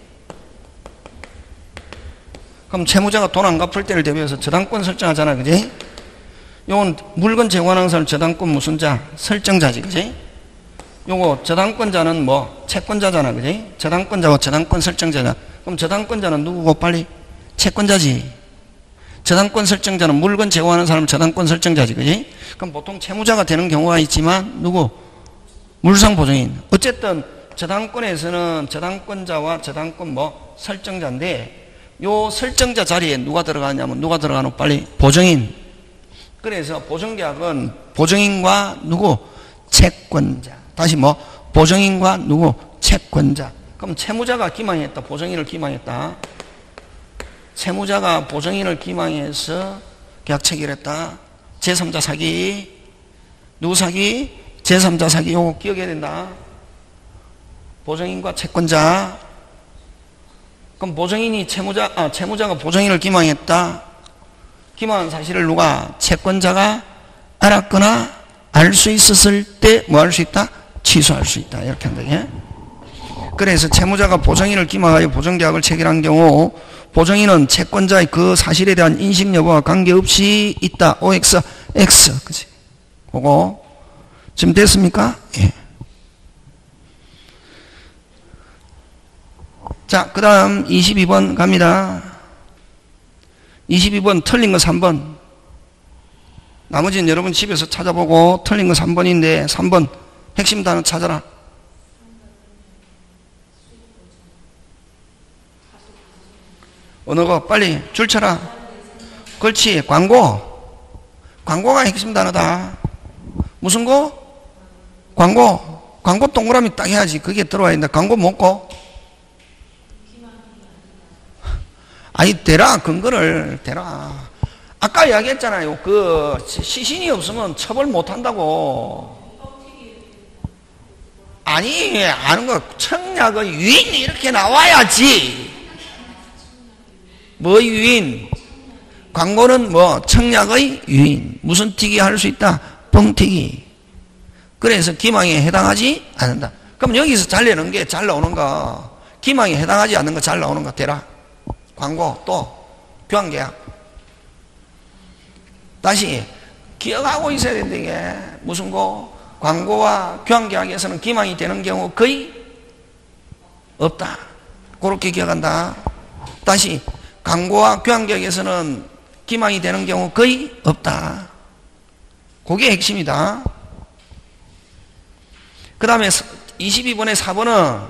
그럼 채무자가 돈 안 갚을 때를 대비해서 저당권 설정하잖아, 그지? 요건 물건 제공하는 사람 저당권 무슨 자? 설정자지, 그지? 요거 저당권자는 뭐? 채권자잖아, 그지? 저당권자와 저당권 설정자잖아. 그럼 저당권자는 누구고? 빨리? 채권자지. 저당권 설정자는 물건 제공하는 사람은 저당권 설정자지, 그지? 그럼 보통 채무자가 되는 경우가 있지만 누구? 물상보증인. 어쨌든 저당권에서는 저당권자와 저당권 뭐? 설정자인데 요 설정자 자리에 누가 들어가냐면 누가 들어가노? 빨리 보증인. 그래서 보증계약은 보증인과 누구? 채권자. 다시 뭐? 보증인과 누구? 채권자. 그럼 채무자가 기망했다. 보증인을 기망했다. 채무자가 보증인을 기망해서 계약 체결했다. 제삼자 사기. 누구 사기? 제삼자 사기. 요거 기억해야 된다. 보증인과 채권자. 그럼 보증인이 채무자, 아, 채무자가 보증인을 기망했다. 기망한 사실을 누가? 채권자가 알았거나 알 수 있었을 때 뭐 할 수 있다? 취소할 수 있다. 이렇게 한다. 예? 그래서 채무자가 보증인을 기망하여 보증계약을 체결한 경우 보증인은 채권자의 그 사실에 대한 인식 여부와 관계없이 있다. 오엑스, X. 그치? 그거. 지금 됐습니까? 예. 자, 그 다음 이십이 번 갑니다. 이십이 번 틀린 거 삼 번. 나머지는 여러분 집에서 찾아보고 틀린 거 삼 번인데 삼 번 핵심 단어 찾아라. 어느 거 빨리 줄 쳐라. 그렇지. 광고. 광고가 핵심 단어다. 무슨 거? 광고. 광고 동그라미 딱 해야지. 그게 들어와야 된다. 광고 먹고. 아니 대라. 근거를 대라. 아까 이야기했잖아요. 그 시신이 없으면 처벌 못한다고. 아니 아는 거 청약의 유인이 이렇게 나와야지. 뭐 유인? 광고는 뭐 청약의 유인. 무슨 튀기 할 수 있다? 뻥튀기. 그래서 기망에 해당하지 않는다. 그럼 여기서 잘 내는 게 잘 나오는 거. 기망에 해당하지 않는 거 잘 나오는 거 대라. 광고 또 교환계약. 다시 기억하고 있어야 된다. 이게 무슨 거? 광고와 교환계약에서는 기망이 되는 경우 거의 없다. 그렇게 기억한다. 다시 광고와 교환계약에서는 기망이 되는 경우 거의 없다. 그게 핵심이다. 그 다음에 이십이 번의 사 번은,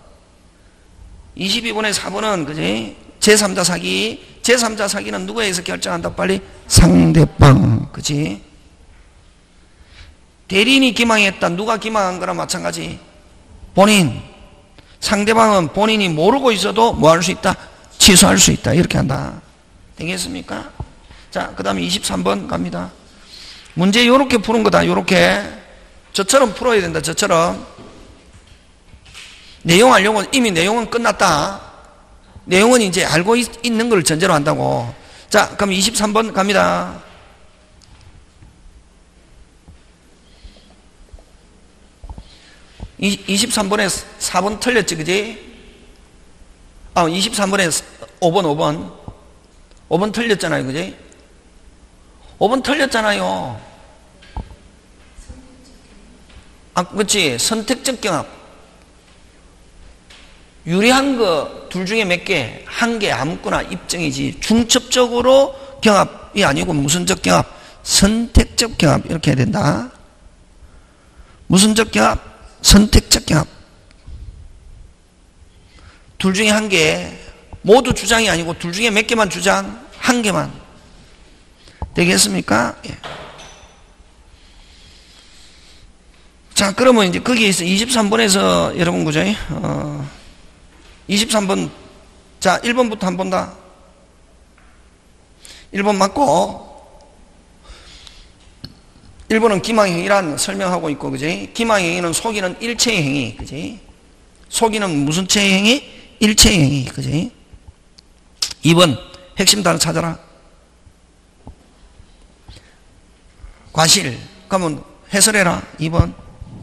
이십이 번의 사 번은, 그지? 제삼자 사기. 제삼자 사기는 누구에 의해서 결정한다? 빨리? 상대방. 그지? 대리인이 기망했다. 누가 기망한 거랑 마찬가지. 본인. 상대방은 본인이 모르고 있어도 뭐 할 수 있다? 취소할 수 있다. 이렇게 한다. 되겠습니까? 자, 그 다음에 이십삼 번 갑니다. 문제 요렇게 푸는 거다. 요렇게. 저처럼 풀어야 된다. 저처럼. 내용 알려고 이미 내용은 끝났다. 내용은 이제 알고 있, 있는 걸 전제로 한다고. 자, 그럼 이십삼 번 갑니다. 이, 이십삼 번에 사 번 틀렸지, 그지? 아, 이십삼 번에 오 번, 오 번. 오 번 틀렸잖아요, 그지? 오 번 틀렸잖아요. 아, 그렇지. 선택적 경합. 유리한 거 둘 중에 몇 개? 한 개 아무거나 입증이지. 중첩적으로 경합이 아니고 무슨적 경합? 선택적 경합. 이렇게 해야 된다. 무슨적 경합? 선택적 경합. 둘 중에 한 개. 모두 주장이 아니고 둘 중에 몇 개만 주장? 한 개만. 되겠습니까? 예. 자, 그러면 이제 거기에서 이십삼 번에서 여러분, 그죠? 어, 이십삼 번. 자, 일 번부터 한 번 다. 일 번 맞고, 일 번은 기망행위란 설명하고 있고, 그지? 기망행위는 속이는 일체의 행위, 그지? 속이는 무슨 체의 행위? 일체의 행위, 그지? 이 번, 핵심 단어 찾아라. 과실. 그러면 해설해라. 이 번.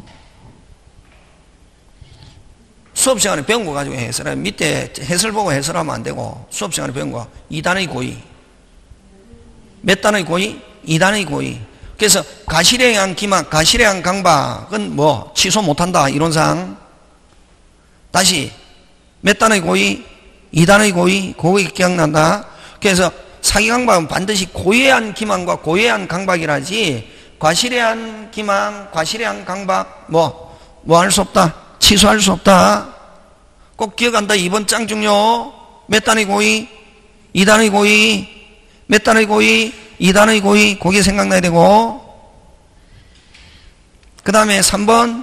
수업 시간에 배운 거 가지고 해설해. 밑에 해설 보고 해설하면 안 되고, 수업 시간에 배운 거. 이 단의 고의. 몇 단의 고의? 이 단의 고의. 그래서 가실에 의한 기망, 가실에 의한 강박은 뭐 취소 못한다. 이론상. 다시 몇 단의 고의? 이 단의 고의. 고의 기억난다. 그래서 사기 강박은 반드시 고의에 의한 기망과 고의에 의한 강박이라지, 과실에 의한 기망, 과실에 의한 강박 뭐 뭐 할 수 없다. 취소할 수 없다. 꼭 기억한다. 이 번 짱 중요. 몇 단의 고의? 이 단의 고의. 몇 단의 고의? 이 단의 고의. 그게 생각나야 되고, 그 다음에 삼 번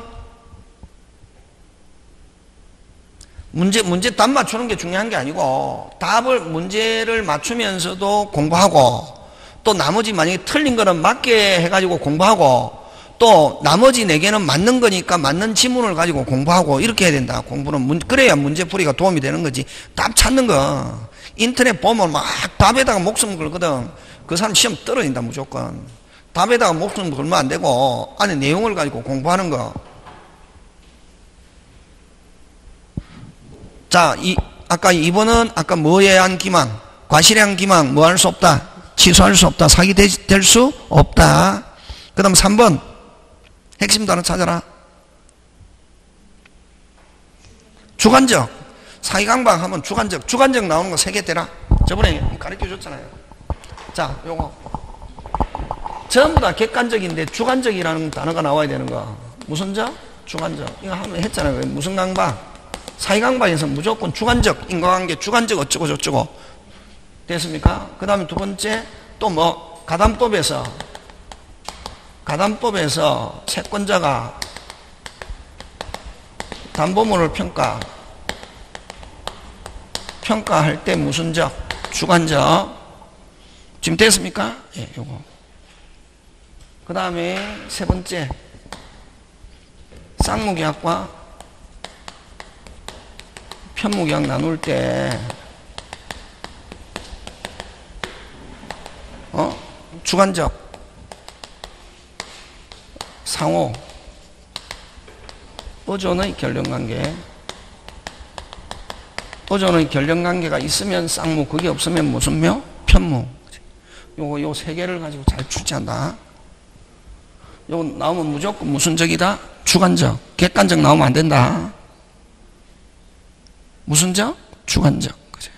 문제, 문제 답 맞추는 게 중요한 게 아니고, 답을, 문제를 맞추면서도 공부하고, 또 나머지 만약에 틀린 거는 맞게 해가지고 공부하고, 또 나머지 네 개는 맞는 거니까 맞는 지문을 가지고 공부하고, 이렇게 해야 된다. 공부는 문, 그래야 문제풀이가 도움이 되는 거지. 답 찾는 거 인터넷 보면 막 답에다가 목숨 걸거든. 그 사람 시험 떨어진다 무조건. 답에다가 목숨 걸면 안 되고 안에 내용을 가지고 공부하는 거. 자, 이 아까 이 번은 아까 뭐에 의한 기망, 과실에 의한 기망, 뭐 할 수 없다. 취소할 수 없다. 사기 될 수 없다. 그 다음 삼 번 핵심 단어 찾아라. 주관적. 사기 강박 하면 주관적. 주관적 나오는 거 세 개 대라. 저번에 가르쳐 줬잖아요. 자, 요거. 전부 다 객관적인데 주관적이라는 단어가 나와야 되는 거. 무슨 적? 주관적. 이거 하면 했잖아요. 무슨 강박? 사기 강박에서 무조건 주관적. 인과관계 주관적 어쩌고 저쩌고. 됐습니까? 그 다음에 두 번째 또 뭐 가담법에서 가담법에서 채권자가 담보물을 평가 평가할 때 무슨 적? 주관적. 지금 됐습니까? 예, 요거. 그 다음에 세 번째 쌍무계약과 편무계약 나눌 때 어? 주관적 상호 의존의 결련관계. 의존의 결련관계가 있으면 쌍무, 그게 없으면 무슨 묘? 편무. 요거 요 세 개를 가지고 잘 출제한다. 요거 나오면 무조건 무슨 적이다? 주관적. 객관적 나오면 안 된다. 무슨 적? 주관적. 그죠?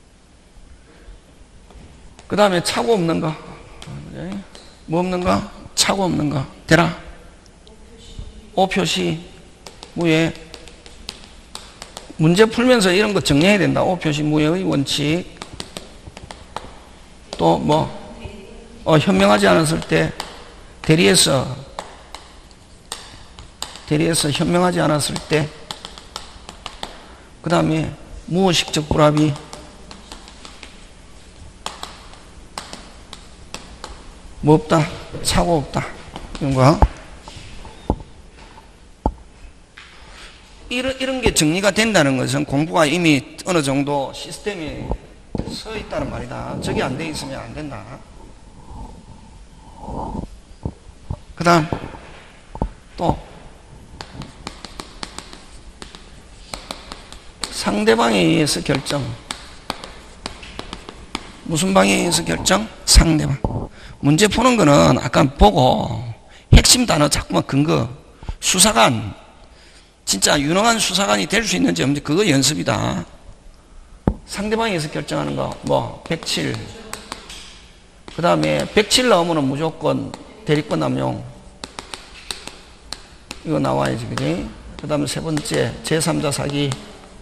그 다음에 차고 없는 거. 뭐 없는 거? 차고 없는 거. 되라? 오 표시 무예. 문제 풀면서 이런 거 정리해야 된다. 오 표시 무예의 원칙. 또 뭐, 어, 현명하지 않았을 때, 대리에서, 대리에서 현명하지 않았을 때, 그 다음에 무의식적 불합이, 뭐 없다? 사고 없다. 이런 거. 이런, 이런 게 정리가 된다는 것은 공부가 이미 어느 정도 시스템이 서 있다는 말이다. 저게 안 돼 있으면 안 된다. 그 다음, 또, 상대방에 의해서 결정. 무슨 방에 의해서 결정? 상대방. 문제 푸는 거는 아까 보고 핵심 단어 자꾸만 근거. 수사관. 진짜 유능한 수사관이 될 수 있는지 없는지 그거 연습이다. 상대방에 의해서 결정하는 거. 뭐 백칠. 그 다음에 백칠 나오면 무조건 대리권 남용. 이거 나와야지, 그지? 그 다음에 세 번째 제삼자 사기.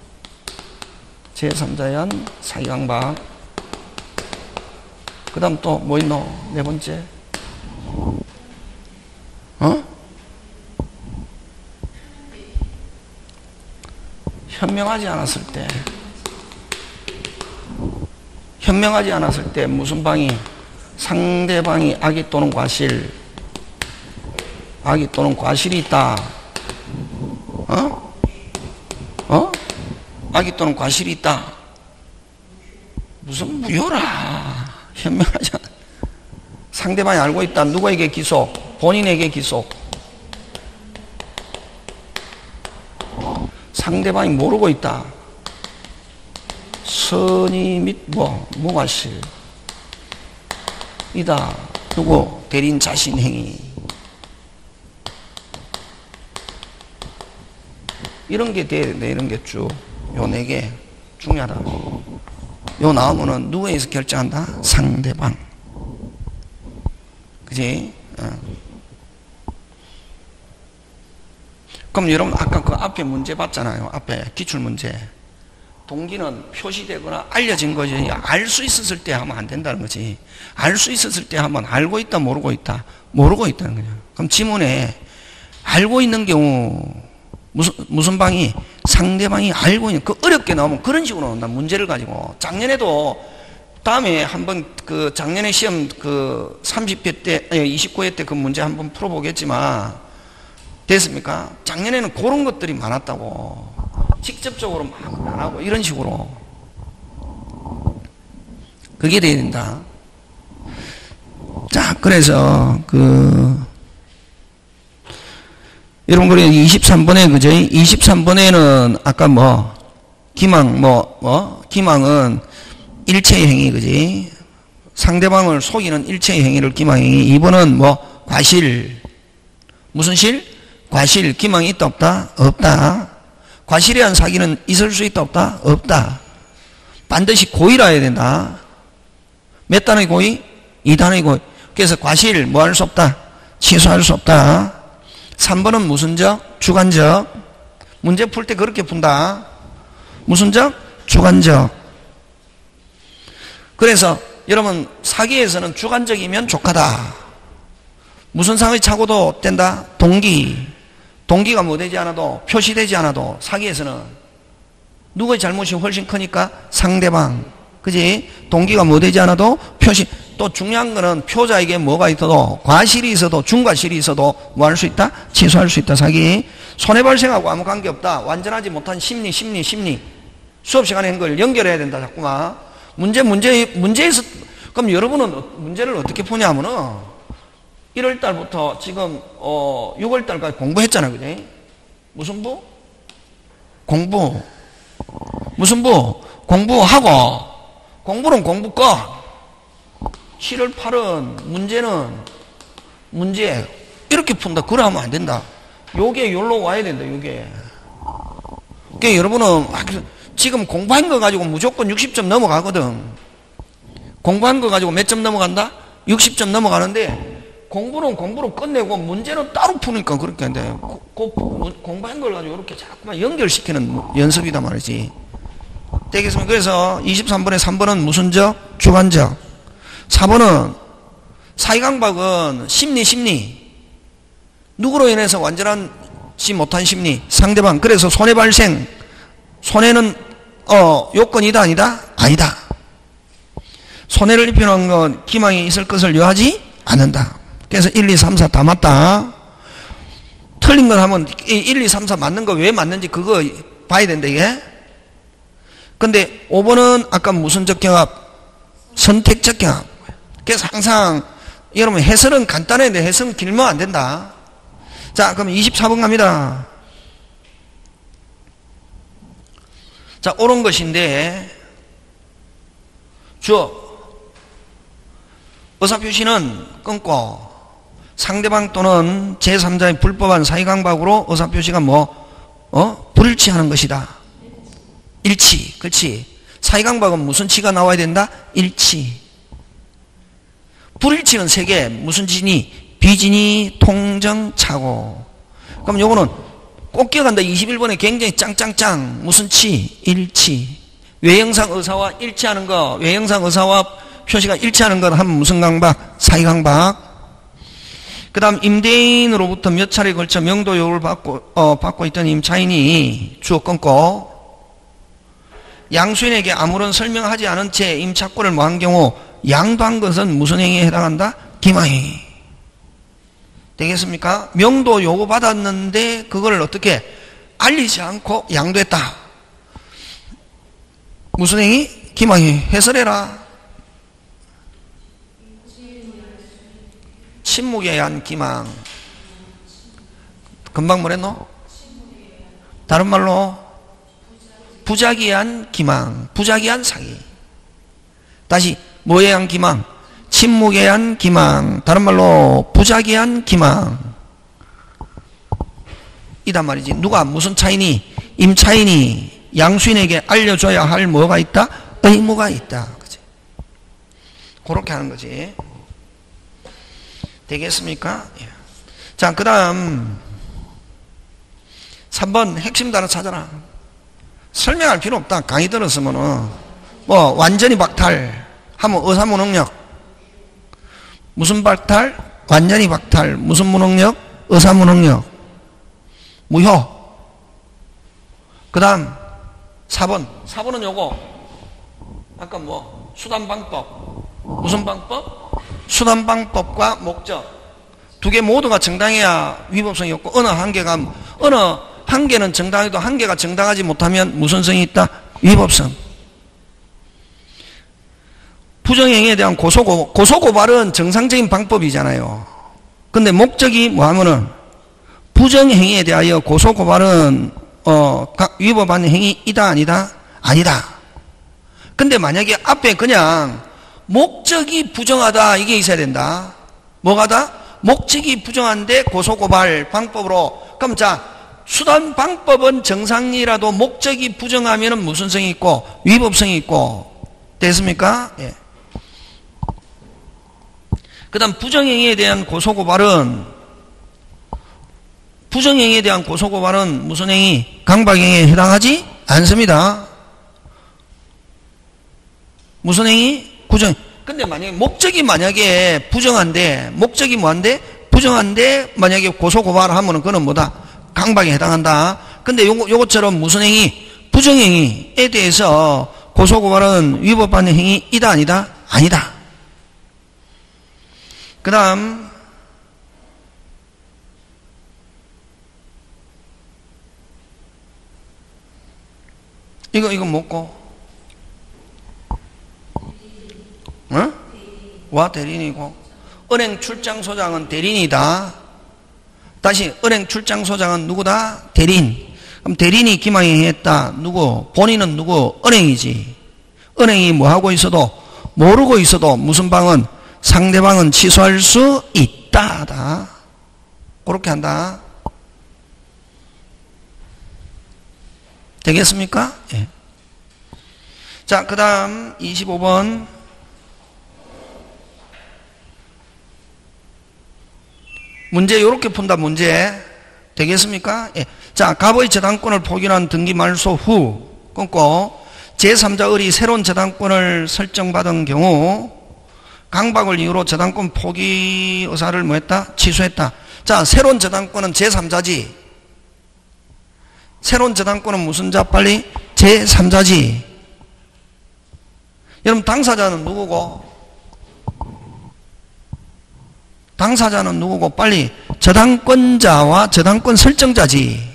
제삼자연 사기 강박. 그 다음 또 뭐 있노? 네 번째. 어? 현명하지 않았을 때. 현명하지 않았을 때 무슨 방이? 상대방이 악의 또는 과실. 악의 또는 과실이 있다. 어? 어? 악의 또는 과실이 있다. 무슨 무효라. 현명하지 않아. 상대방이 알고 있다. 누구에게 기속? 본인에게 기속. 상대방이 모르고 있다. 선의 및 뭐, 무과실. 이다. 누구? 대리인 자신 행위. 이런 게 돼야 된다. 이런 게 쭉. 요 네 개. 중요하다. 요 나오면은 누구에 의해서 결정한다? 상대방. 그지? 어. 그럼 여러분 아까 그 앞에 문제 봤잖아요. 앞에 기출문제. 동기는 표시되거나 알려진 거지. 알 수 있었을 때 하면 안 된다는 거지. 알 수 있었을 때 하면 알고 있다, 모르고 있다. 모르고 있다는 거죠. 그럼 지문에 알고 있는 경우 무슨, 무슨 방이? 상대방이 알고 있는, 그 어렵게 나오면 그런 식으로 나온다. 문제를 가지고. 작년에도 다음에 한번 그 작년에 시험 그 삼십 회 때, 아니 이십구 회 때 그 문제 한번 풀어보겠지만 됐습니까? 작년에는 그런 것들이 많았다고. 직접적으로 막 안 하고 이런 식으로. 그게 돼야 된다. 자, 그래서 그 여러분 그래 이십삼 번에 그죠? 이십삼 번에는 아까 뭐 기망 뭐 뭐 기망은 일체의 행위 그지? 상대방을 속이는 일체의 행위를 기망행위. 이 번은 뭐 과실. 무슨 실? 과실. 기망이 있다 없다? 없다. 과실에 의한 사기는 있을 수 있다 없다? 없다. 반드시 고의라야 된다. 몇 단의 고의? 이 단의 고의. 그래서 과실 뭐 할 수 없다? 취소할 수 없다. 삼 번은 무슨 적? 주관적. 문제 풀 때 그렇게 푼다. 무슨 적? 주관적. 그래서 여러분 사기에서는 주관적이면 족하다. 무슨 상의 착오도 된다? 동기. 동기가 뭐 되지 않아도 표시되지 않아도 사기에서는 누구의 잘못이 훨씬 크니까 상대방. 그지? 동기가 뭐 되지 않아도 표시. 또 중요한 거는 표자에게 뭐가 있어도 과실이 있어도 중과실이 있어도 뭐 할 수 있다? 취소할 수 있다. 사기. 손해발생하고 아무 관계없다. 완전하지 못한 심리 심리 심리. 수업 시간에 한 걸 연결해야 된다. 자꾸만. 문제 문제 문제에서 그럼 여러분은 문제를 어떻게 푸냐면은 일월 달부터 지금 어 유월 달까지 공부했잖아. 그지? 무슨 부? 공부. 무슨 부? 공부하고 공부는 공부 거. 칠월 팔은 문제는 문제 이렇게 푼다. 그러면 안 된다. 요게 요로 와야 된다. 요게. 그러니까 여러분은 지금 공부한 거 가지고 무조건 육십 점 넘어가거든. 공부한 거 가지고 몇 점 넘어간다? 육십 점 넘어가는데 공부는 공부로 끝내고 문제는 따로 푸니까 그렇게 안 돼. 그, 그 공부한 걸 가지고 이렇게 자꾸만 연결시키는 연습이다 말이지. 되겠습니까? 그래서 이십삼 번에 삼 번은 무슨 적? 주관적. 사 번은 사이강박은 심리, 심리. 누구로 인해서 완전하지 못한 심리? 상대방. 그래서 손해 발생. 손해는, 어, 요건이다, 아니다? 아니다. 손해를 입히는 건 기망이 있을 것을 요하지 않는다. 그래서 일, 이, 삼, 사 다 맞다. 틀린 건 하면 일, 이, 삼, 사 맞는 거 왜 맞는지 그거 봐야 된다, 이게. 근데 오 번은 아까 무슨적 경합? 선택적 경합. 그래서 항상 여러분 해설은 간단한데 해설은 길면 안 된다. 자, 그럼 이십사 번 갑니다. 자, 옳은 것인데 주어 의사표시는 끊고 상대방 또는 제삼자의 불법한 사이강박으로 의사표시가 뭐 어? 불일치하는 것이다. 일치. 그렇지. 사이강박은 무슨 치가 나와야 된다? 일치. 불일치는 세 개. 무슨 진이? 비진이, 통정, 차고. 그럼 요거는 꼭 기억한다. 이십일 번에 굉장히 짱짱짱. 무슨 치? 일치. 외형상 의사와 일치하는 거. 외형상 의사와 표시가 일치하는 것 하면 무슨 강박? 사이강박. 그 다음 임대인으로부터 몇 차례에 걸쳐 명도 요구를 받고, 어, 받고 있던 임차인이 주어 끊고 양수인에게 아무런 설명하지 않은 채 임차권을 뭐한 경우 양도한 것은 무슨 행위에 해당한다? 기망행위. 되겠습니까? 명도 요구 받았는데 그걸 어떻게 알리지 않고 양도했다. 무슨 행위? 기망행위. 해설해라. 침묵에 의한 기망. 금방 뭐랬노? 다른 말로 부작위에 의한 기망. 부작위에 의한 사기. 다시 뭐에 의한 기망? 침묵에 의한 기망. 다른 말로 부작위에 의한 기망. 이단 말이지. 누가 무슨 차이니? 임차인이 양수인에게 알려줘야 할 뭐가 있다? 의무가 있다. 그치? 그렇게 하는 거지. 되겠습니까? 예. 자, 그 다음 삼 번 핵심 단어 찾아라. 설명할 필요 없다. 강의 들었으면은 뭐 완전히 박탈 하면 의사 무능력. 무슨 박탈? 완전히 박탈. 무슨 무능력? 의사 무능력. 무효. 그 다음 사 번. 사 번은 요거 아까 뭐 수단방법. 무슨 방법? 수단방법과 목적 두 개 모두가 정당해야 위법성이 없고 어느 한 개가 어느 한 개는 정당해도 한 개가 정당하지 못하면 무슨 성이 있다? 위법성. 부정행위에 대한 고소고, 고소고발은 정상적인 방법이잖아요. 근데 목적이 뭐 하면은 부정행위에 대하여 고소고발은 어, 위법한 행위이다 아니다? 아니다. 근데 만약에 앞에 그냥 목적이 부정하다 이게 있어야 된다. 뭐가다? 목적이 부정한데 고소고발 방법으로. 그럼 자 수단 방법은 정상이라도 목적이 부정하면 무슨 성이 있고 위법성이 있고. 됐습니까? 예. 그 다음 부정행위에 대한 고소고발은 부정행위에 대한 고소고발은 무슨 행위? 강박행위에 해당하지 않습니다. 무슨 행위? 부정. 근데 만약에 목적이 만약에 부정한데 목적이 뭐한데? 부정한데 만약에 고소고발을 하면은 그는 뭐다? 강박에 해당한다. 근데 요거, 요것처럼 무슨 행위? 부정행위에 대해서 고소고발은 위법한 행위이다 아니다? 아니다. 그 다음 이거 이거 뭐고? 어? 와 대리인이고 은행 출장소장은 대리인이다. 다시 은행 출장소장은 누구다? 대리인. 그럼 대리인이 기망행위 했다. 누구? 본인은 누구? 은행이지. 은행이 뭐하고 있어도 모르고 있어도 무슨 방은 상대방은 취소할 수 있다. 그렇게 한다. 되겠습니까? 예. 자, 그 다음 이십오 번 문제 요렇게 푼다. 문제 되겠습니까? 예. 자, 갑의 저당권을 포기한 등기 말소 후 끊고 제삼자 을이 새로운 저당권을 설정받은 경우 강박을 이유로 저당권 포기 의사를 뭐했다? 취소했다. 자, 새로운 저당권은 제삼자지. 새로운 저당권은 무슨 자? 빨리 제삼자지. 여러분 당사자는 누구고? 당사자는 누구고? 빨리 저당권자와 저당권 설정자지.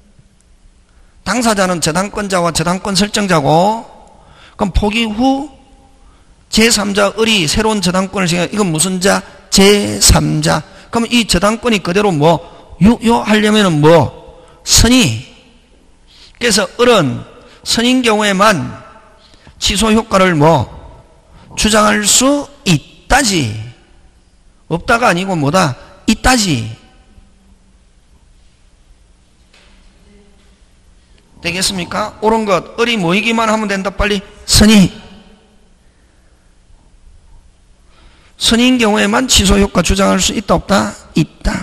당사자는 저당권자와 저당권 설정자고, 그럼 포기 후 제삼자 을이 새로운 저당권을 생각, 이건 무슨 자? 제삼자. 그럼 이 저당권이 그대로 뭐 유효하려면은 뭐 선의. 그래서 을은 선인 경우에만 취소 효과를 뭐 주장할 수 있다지. 없다가 아니고 뭐다? 있다지. 되겠습니까? 옳은 것. 을이 모이기만 하면 된다. 빨리 선의. 선인 경우에만 취소 효과 주장할 수 있다. 없다? 있다.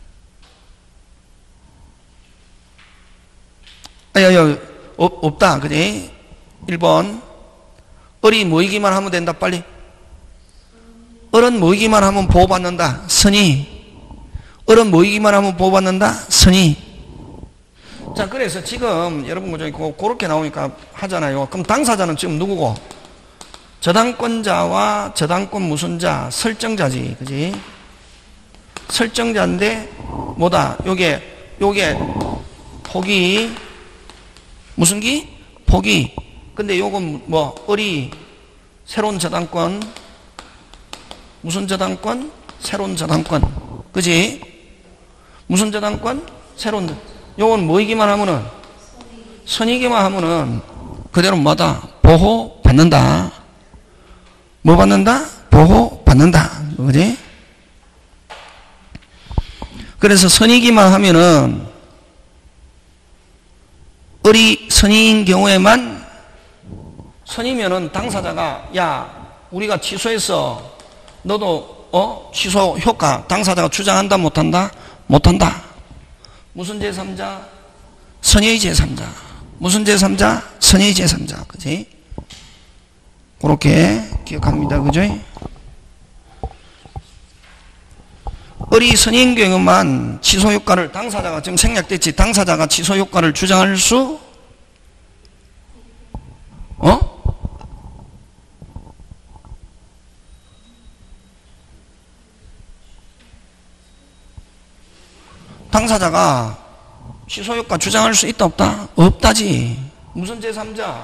아야야, 없다. 그지? 일 번. 을이 모이기만 하면 된다. 빨리. 을은 모이기만 하면 보호받는다. 선의. 을은 모이기만 하면 보호받는다. 선의. 자, 그래서 지금 여러분 그죠? 그렇게 나오니까 하잖아요. 그럼 당사자는 지금 누구고? 저당권자와 저당권 무슨 자? 설정자지. 그지? 설정자인데 뭐다? 요게 요게 포기 무슨 기? 포기. 근데 요건 뭐 을이 새로운 저당권 무슨 저당권? 새로운 저당권. 그지? 무슨 저당권? 새로운 저당권. 요건 뭐이기만 하면은 선이기만 하면은 그대로 뭐다? 보호 받는다. 뭐 받는다? 보호 받는다. 그지? 그래서 선이기만 하면은 을이 선이인 경우에만 선이면은 당사자가 야 우리가 취소했어. 너도 어 취소 효과 당사자가 주장한다 못한다? 못한다. 무슨 제삼자? 선의 제삼자. 무슨 제삼자? 선의 제삼자. 그지? 그렇게 기억합니다. 그죠? 을이 선의인 경우만 취소 효과를 당사자가 지금 생략됐지. 당사자가 취소 효과를 주장할 수 어? 당사자가 취소 효과 주장할 수 있다 없다? 없다지. 무슨 제삼자?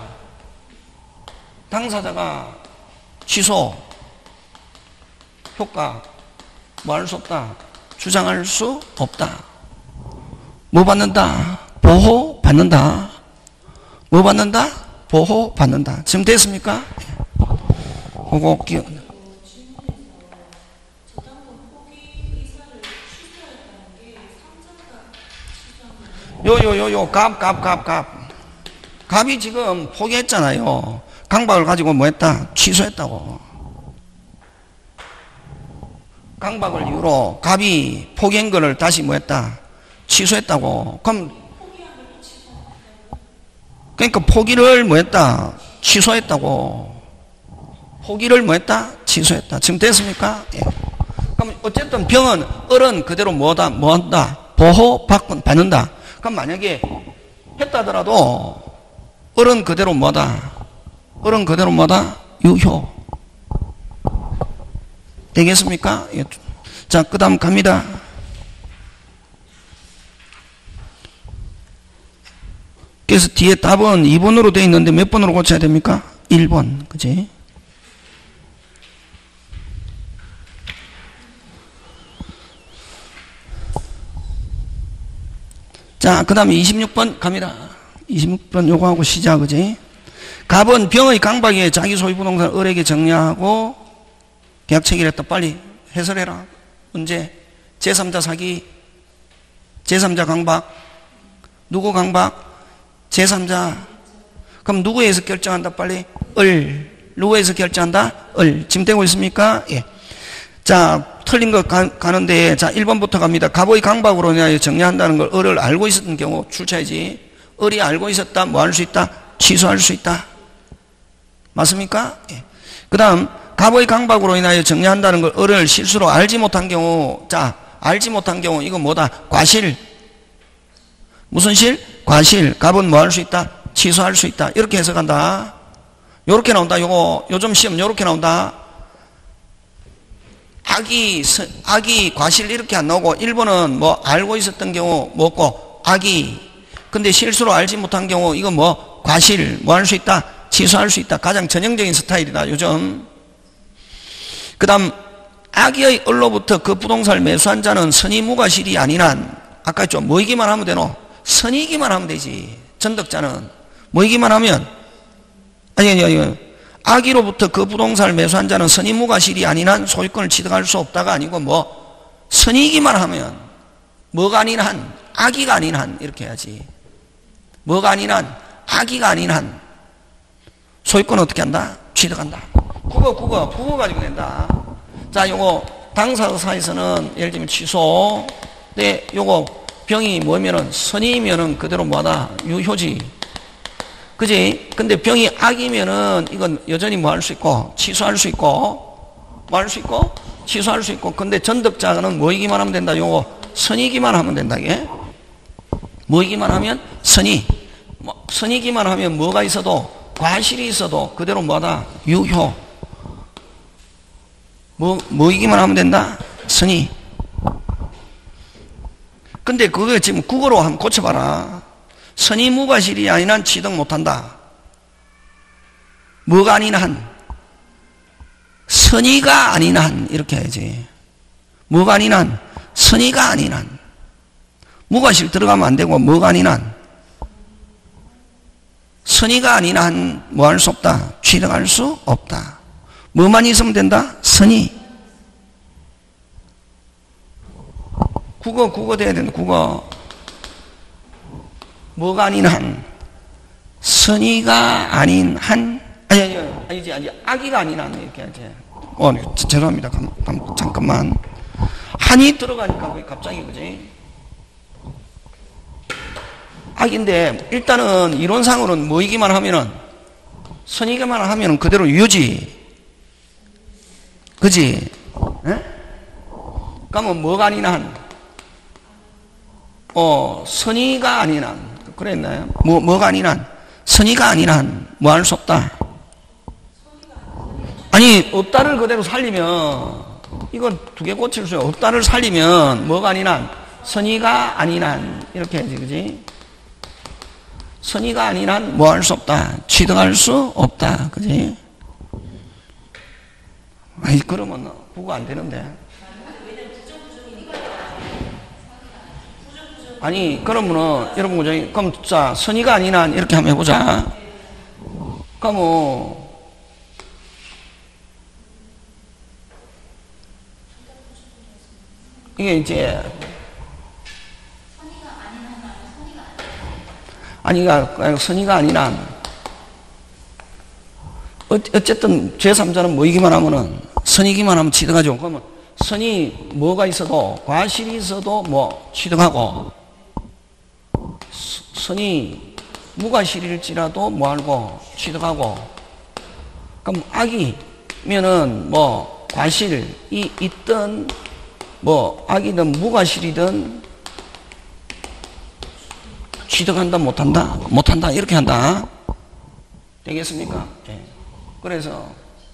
당사자가 취소 효과 뭐 할 수 없다? 주장할 수 없다. 뭐 받는다? 보호 받는다. 뭐 받는다? 보호 받는다. 지금 됐습니까? 그거 기억. 요요요요 갑 갑 갑 갑 갑이 지금 포기했잖아요. 강박을 가지고 뭐 했다? 취소했다고. 강박을 이유로 갑이 포기한 거를 다시 뭐 했다? 취소했다고. 그럼 그러니까 포기를 뭐 했다? 취소했다고. 포기를 뭐 했다? 취소했다. 지금 됐습니까? 예. 그럼 어쨌든 병은 을은 그대로 뭐다? 뭐 한다? 보호 받는다. 그럼 만약에 했다더라도 을은 그대로 뭐다? 을은 그대로 뭐다? 유효. 되겠습니까? 자, 그 다음 갑니다. 그래서 뒤에 답은 이 번으로 되어 있는데 몇 번으로 고쳐야 됩니까? 일 번. 그지? 자, 그 다음에 이십육 번 갑니다. 이십육 번 요거하고 시작. 그지? 갑은 병의 강박에 자기 소유 부동산을 을에게 정리하고 계약 체결했다. 빨리 해설해라. 언제? 제삼자 사기, 제삼자 강박, 누구 강박? 제삼자. 그럼 누구에서 결정한다? 빨리 을. 누구에서 결정한다? 을. 지금 되고 있습니까? 예. 자, 틀린 거 가, 가는데, 자, 일 번부터 갑니다. 갑의 강박으로 인하여 정리한다는 걸 을을 알고 있었던 경우 출처이지. 을이 알고 있었다, 뭐 할 수 있다? 취소할 수 있다. 맞습니까? 예. 그 다음, 갑의 강박으로 인하여 정리한다는 걸 을을 실수로 알지 못한 경우, 자, 알지 못한 경우, 이거 뭐다? 과실. 무슨 실? 과실. 갑은 뭐 할 수 있다? 취소할 수 있다. 이렇게 해석한다. 요렇게 나온다. 요거, 요즘 시험 요렇게 나온다. 악이, 악이 과실 이렇게 안 나오고, 일 번은 뭐 알고 있었던 경우 뭐고, 악이. 근데 실수로 알지 못한 경우, 이거 뭐, 과실, 뭐 할 수 있다? 취소할 수 있다. 가장 전형적인 스타일이다, 요즘. 그 다음, 악의 을로부터 그 부동산을 매수한 자는 선의무과실이 아닌 한, 아까 좀 뭐이기만 하면 되노? 선이기만 하면 되지. 전덕자는. 뭐이기만 하면, 아니, 아니, 아니, 악의로부터 그 부동산을 매수한 자는 선의무과실이 아닌 한 소유권을 취득할 수 없다가 아니고 뭐, 선이기만 하면, 뭐가 아닌 한, 악의가 아닌 한, 이렇게 해야지. 뭐가 아닌 한, 악의가 아닌 한, 소유권을 어떻게 한다? 취득한다. 국어, 국어, 국어 가지고 낸다. 자, 요거, 당사사에서는 예를 들면 취소. 네, 요거, 병이 뭐면은, 선이면은 그대로 뭐하다? 유효지. 그지? 근데 병이 악이면은, 이건 여전히 뭐 할 수 있고, 취소할 수 있고, 뭐 할 수 있고, 취소할 수 있고, 근데 전덕자는 뭐이기만 하면 된다? 요거, 선이기만 하면 된다, 이게. 뭐이기만 하면? 선이. 뭐, 선이기만 하면 뭐가 있어도, 과실이 있어도 그대로 뭐하다? 유효. 뭐, 뭐이기만 하면 된다? 선이. 근데 그거 지금 국어로 한번 고쳐봐라. 선의무과실이 아닌 한 취득 못한다. 뭐가 아닌 한? 선의가 아닌 한. 이렇게 해야지. 뭐가 아닌 한? 선의가 아닌 한. 무과실 들어가면 안 되고 뭐가 아닌 한? 선의가 아닌 한 뭐 할 수 없다? 취득할 수 없다. 뭐만 있으면 된다? 선의. 국어, 국어 돼야 된다, 국어. 뭐가 아닌 한? 선의가 아닌 한? 아니, 아니, 아니지, 아니지. 악의가 아닌 한. 이렇게 하지. 어, 죄송합니다. 잠깐만. 한이 들어가니까 왜 갑자기, 그지? 악인데, 일단은 이론상으로는 뭐이기만 하면은, 선의기만 하면은 그대로 유효지. 그지? 예? 그러면 뭐가 아닌 한? 어, 선의가 아닌 한. 그랬나요? 뭐, 뭐가 아닌 한? 선의가 아닌 한. 뭐 할 수 없다. 아니, 없다를 그대로 살리면, 이거 두 개 고칠 수요. 없다를 살리면, 뭐가 아닌 한? 선의가 아닌 한. 이렇게 해야지, 그지? 선의가 아닌 한, 뭐 할 수 없다. 취득할 수 없다. 그지? 아니, 그러면, 국어 안 되는데. 아니, 그러면은, 여러분, 그죠? 그럼, 자, 선의가 아닌 한, 이렇게 한번 해보자. 그러면, 이게 이제, 아니, 그러니까 선의가 아닌 한. 어쨌든 제삼자는 뭐이기만 하면은 선이기만 하면 취득하죠. 그러면 선이 뭐가 있어도 과실이 있어도 뭐 취득하고 선이 무과실일지라도 뭐 알고 취득하고 그럼 악이면은 뭐 과실이 있든 뭐 악이든 무과실이든 취득한다 못한다 못한다 이렇게 한다 되겠습니까? 네. 그래서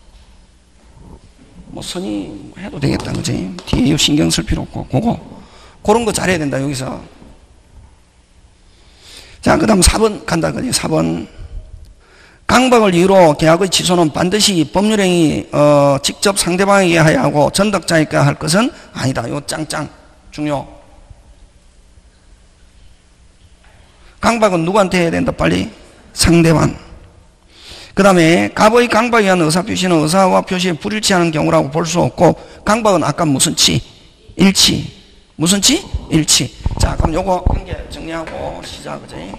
뭐 선이 해도 되겠다 그지? 뒤에 신경 쓸 필요 없고 그거 그런 거 잘해야 된다 여기서. 자, 그 다음 사 번 간다 그지? 사 번 강박을 이유로 계약의 취소는 반드시 법률행위 어, 직접 상대방에게 해야 하고 전덕자에게 할 것은 아니다. 요 짱짱 중요. 강박은 누구한테 해야 된다 빨리? 상대방. 그 다음에 갑의 강박에 의한 의사표시는 의사와 표시에 불일치하는 경우라고 볼 수 없고 강박은 아까 무슨 치? 일치. 무슨 치? 일치. 자, 그럼 요거 관계 정리하고 시작 그지?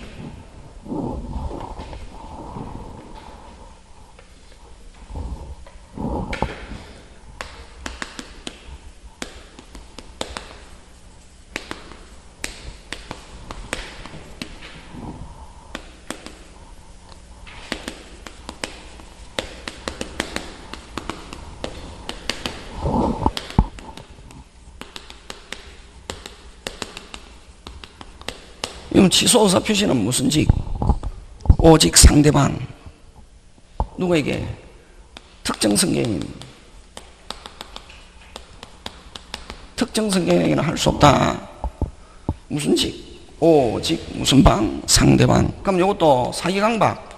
그럼 취소 의사 표시는 무슨 직? 오직 상대방. 누구에게? 특정 성개인. 특정 성개인에게는 할 수 없다. 무슨 직? 오직 무슨 방? 상대방. 그럼 이것도 사기강박.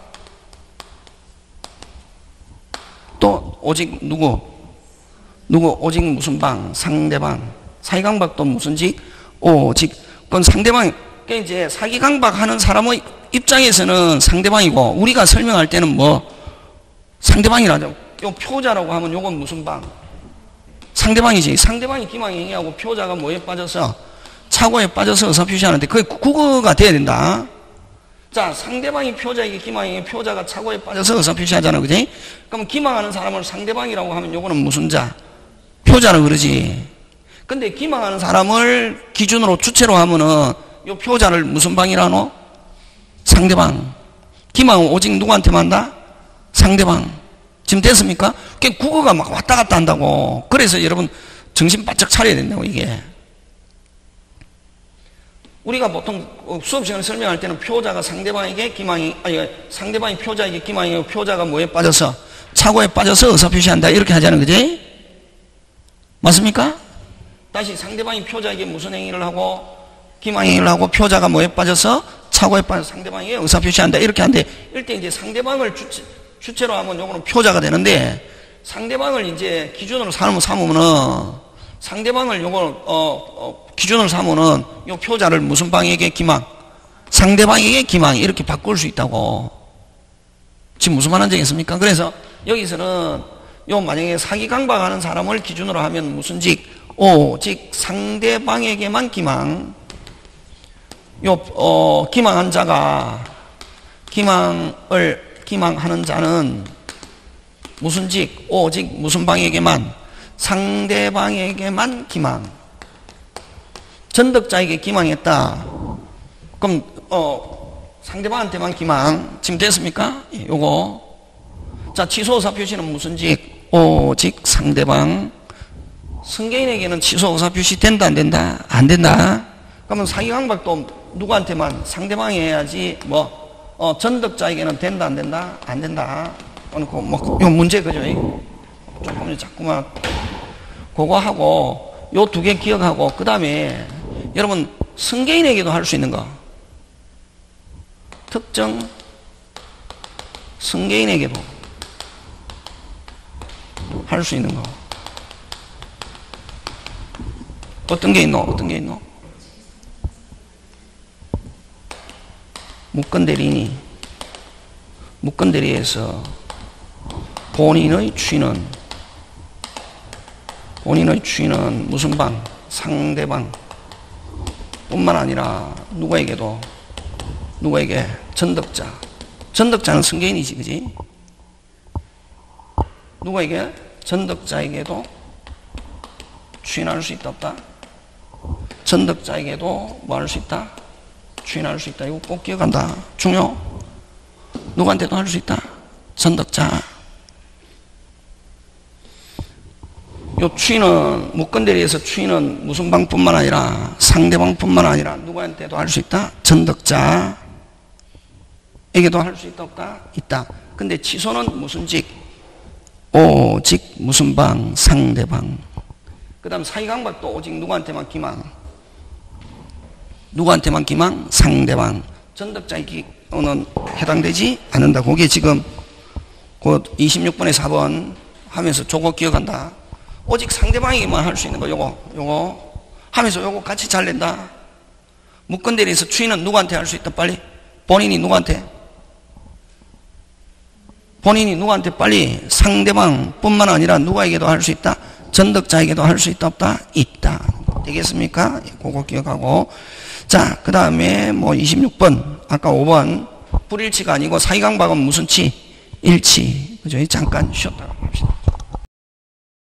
또 오직 누구? 누구? 오직 무슨 방? 상대방. 사기강박도 무슨 직? 오직. 그건 상대방이. 그러니까 이제 사기강박하는 사람의 입장에서는 상대방이고, 우리가 설명할 때는 뭐 상대방이라죠. 요 표자라고 하면 요건 무슨 방? 상대방이지. 상대방이 기망행위하고 표자가 뭐에 빠져서? 착오에 빠져서 의사표시하는데 그게 국어가 돼야 된다. 자, 상대방이 표자에게 기망행위, 표자가 착오에 빠져서 의사표시하잖아, 그지? 그럼 기망하는 사람을 상대방이라고 하면 요거는 무슨 자? 표자라 그러지. 근데 기망하는 사람을 기준으로 주체로 하면은 요 표자를 무슨 방이라노? 상대방. 기망은 오직 누구한테만 한다? 상대방. 지금 됐습니까? 그게 국어가 막 왔다 갔다 한다고. 그래서 여러분 정신 바짝 차려야 된다고, 이게. 우리가 보통 수업 시간에 설명할 때는 표자가 상대방에게 기망이, 아니, 상대방이 표자에게 기망이고 표자가 뭐에 빠져서? 착오에 빠져서 의사표시한다. 이렇게 하자는 거지? 맞습니까? 다시 상대방이 표자에게 무슨 행위를 하고 기망행위를 하고 표자가 뭐에 빠져서? 착오에 빠져서 상대방에게 의사표시한다. 이렇게 하는데, 이럴 때 이제 상대방을 주체, 주체로 하면 요거는 표자가 되는데, 상대방을 이제 기준으로 삼으면, 삼으면은, 상대방을 요걸, 어, 어, 기준으로 삼으면은, 요 표자를 무슨 방에게 기망? 상대방에게 기망. 이렇게 바꿀 수 있다고. 지금 무슨 말 하는지 알겠습니까? 그래서 여기서는, 요 만약에 사기 강박하는 사람을 기준으로 하면 무슨 직? 오직 상대방에게만 기망. 요, 어, 기망한 자가, 기망을, 기망하는 자는 무슨 직? 오직 무슨 방에게만? 상대방에게만 기망. 전덕자에게 기망했다. 그럼, 어, 상대방한테만 기망. 지금 됐습니까? 예, 요거. 자, 취소의사 표시는 무슨 직? 오직 상대방. 성개인에게는 취소의사 표시 된다, 안 된다? 안 된다. 그러면 사기강박도 누구한테만? 상대방이 해야지, 뭐, 어, 전덕자에게는 된다, 안 된다? 안 된다. 어, 그, 뭐, 요 문제, 그죠? 조금 자꾸만. 그거 하고, 요 두 개 기억하고, 그 다음에, 여러분, 성개인에게도 할 수 있는 거. 특정 성개인에게도 할 수 있는 거. 어떤 게 있노? 어떤 게 있노? 묵건대리인이 묵건대리에서 본인의 취는 본인의 취는 무슨 방? 상대방 뿐만 아니라 누구에게도 누구에게? 전덕자. 전덕자는 성개인이지, 그지? 누구에게? 전덕자에게도 취인할 수 있다, 없다? 전덕자에게도 뭐 할 수 있다? 취인할 수 있다. 이거 꼭 기억한다. 중요. 누구한테도 할 수 있다. 전덕자. 요 취인은, 묵건대리에서 취인은 무슨 방뿐만 아니라 상대방뿐만 아니라 누구한테도 할 수 있다. 전덕자에게도 할 수 있다, 없다? 있다. 근데 취소는 무슨 직? 오직 무슨 방? 상대방. 그 다음 사기강박도 오직 누구한테만 기망? 누구한테만 기망? 상대방. 전덕자에게는 해당되지 않는다. 그게 지금 곧 이십육 번에 사 번 하면서 저거 기억한다. 오직 상대방에게만 할 수 있는 거 요거 요거 하면서 요거 같이 잘 낸다. 묵건대리에서 취인은 누구한테 할 수 있다? 빨리. 본인이 누구한테? 본인이 누구한테? 빨리. 상대방 뿐만 아니라 누구에게도 할 수 있다? 전덕자에게도 할 수 있다, 없다? 있다. 되겠습니까? 그거 기억하고. 자, 그 다음에 뭐 이십육 번, 아까 오 번. 불일치가 아니고 사기강박은 무슨 치? 일치. 그죠? 잠깐 쉬었다가 합시다.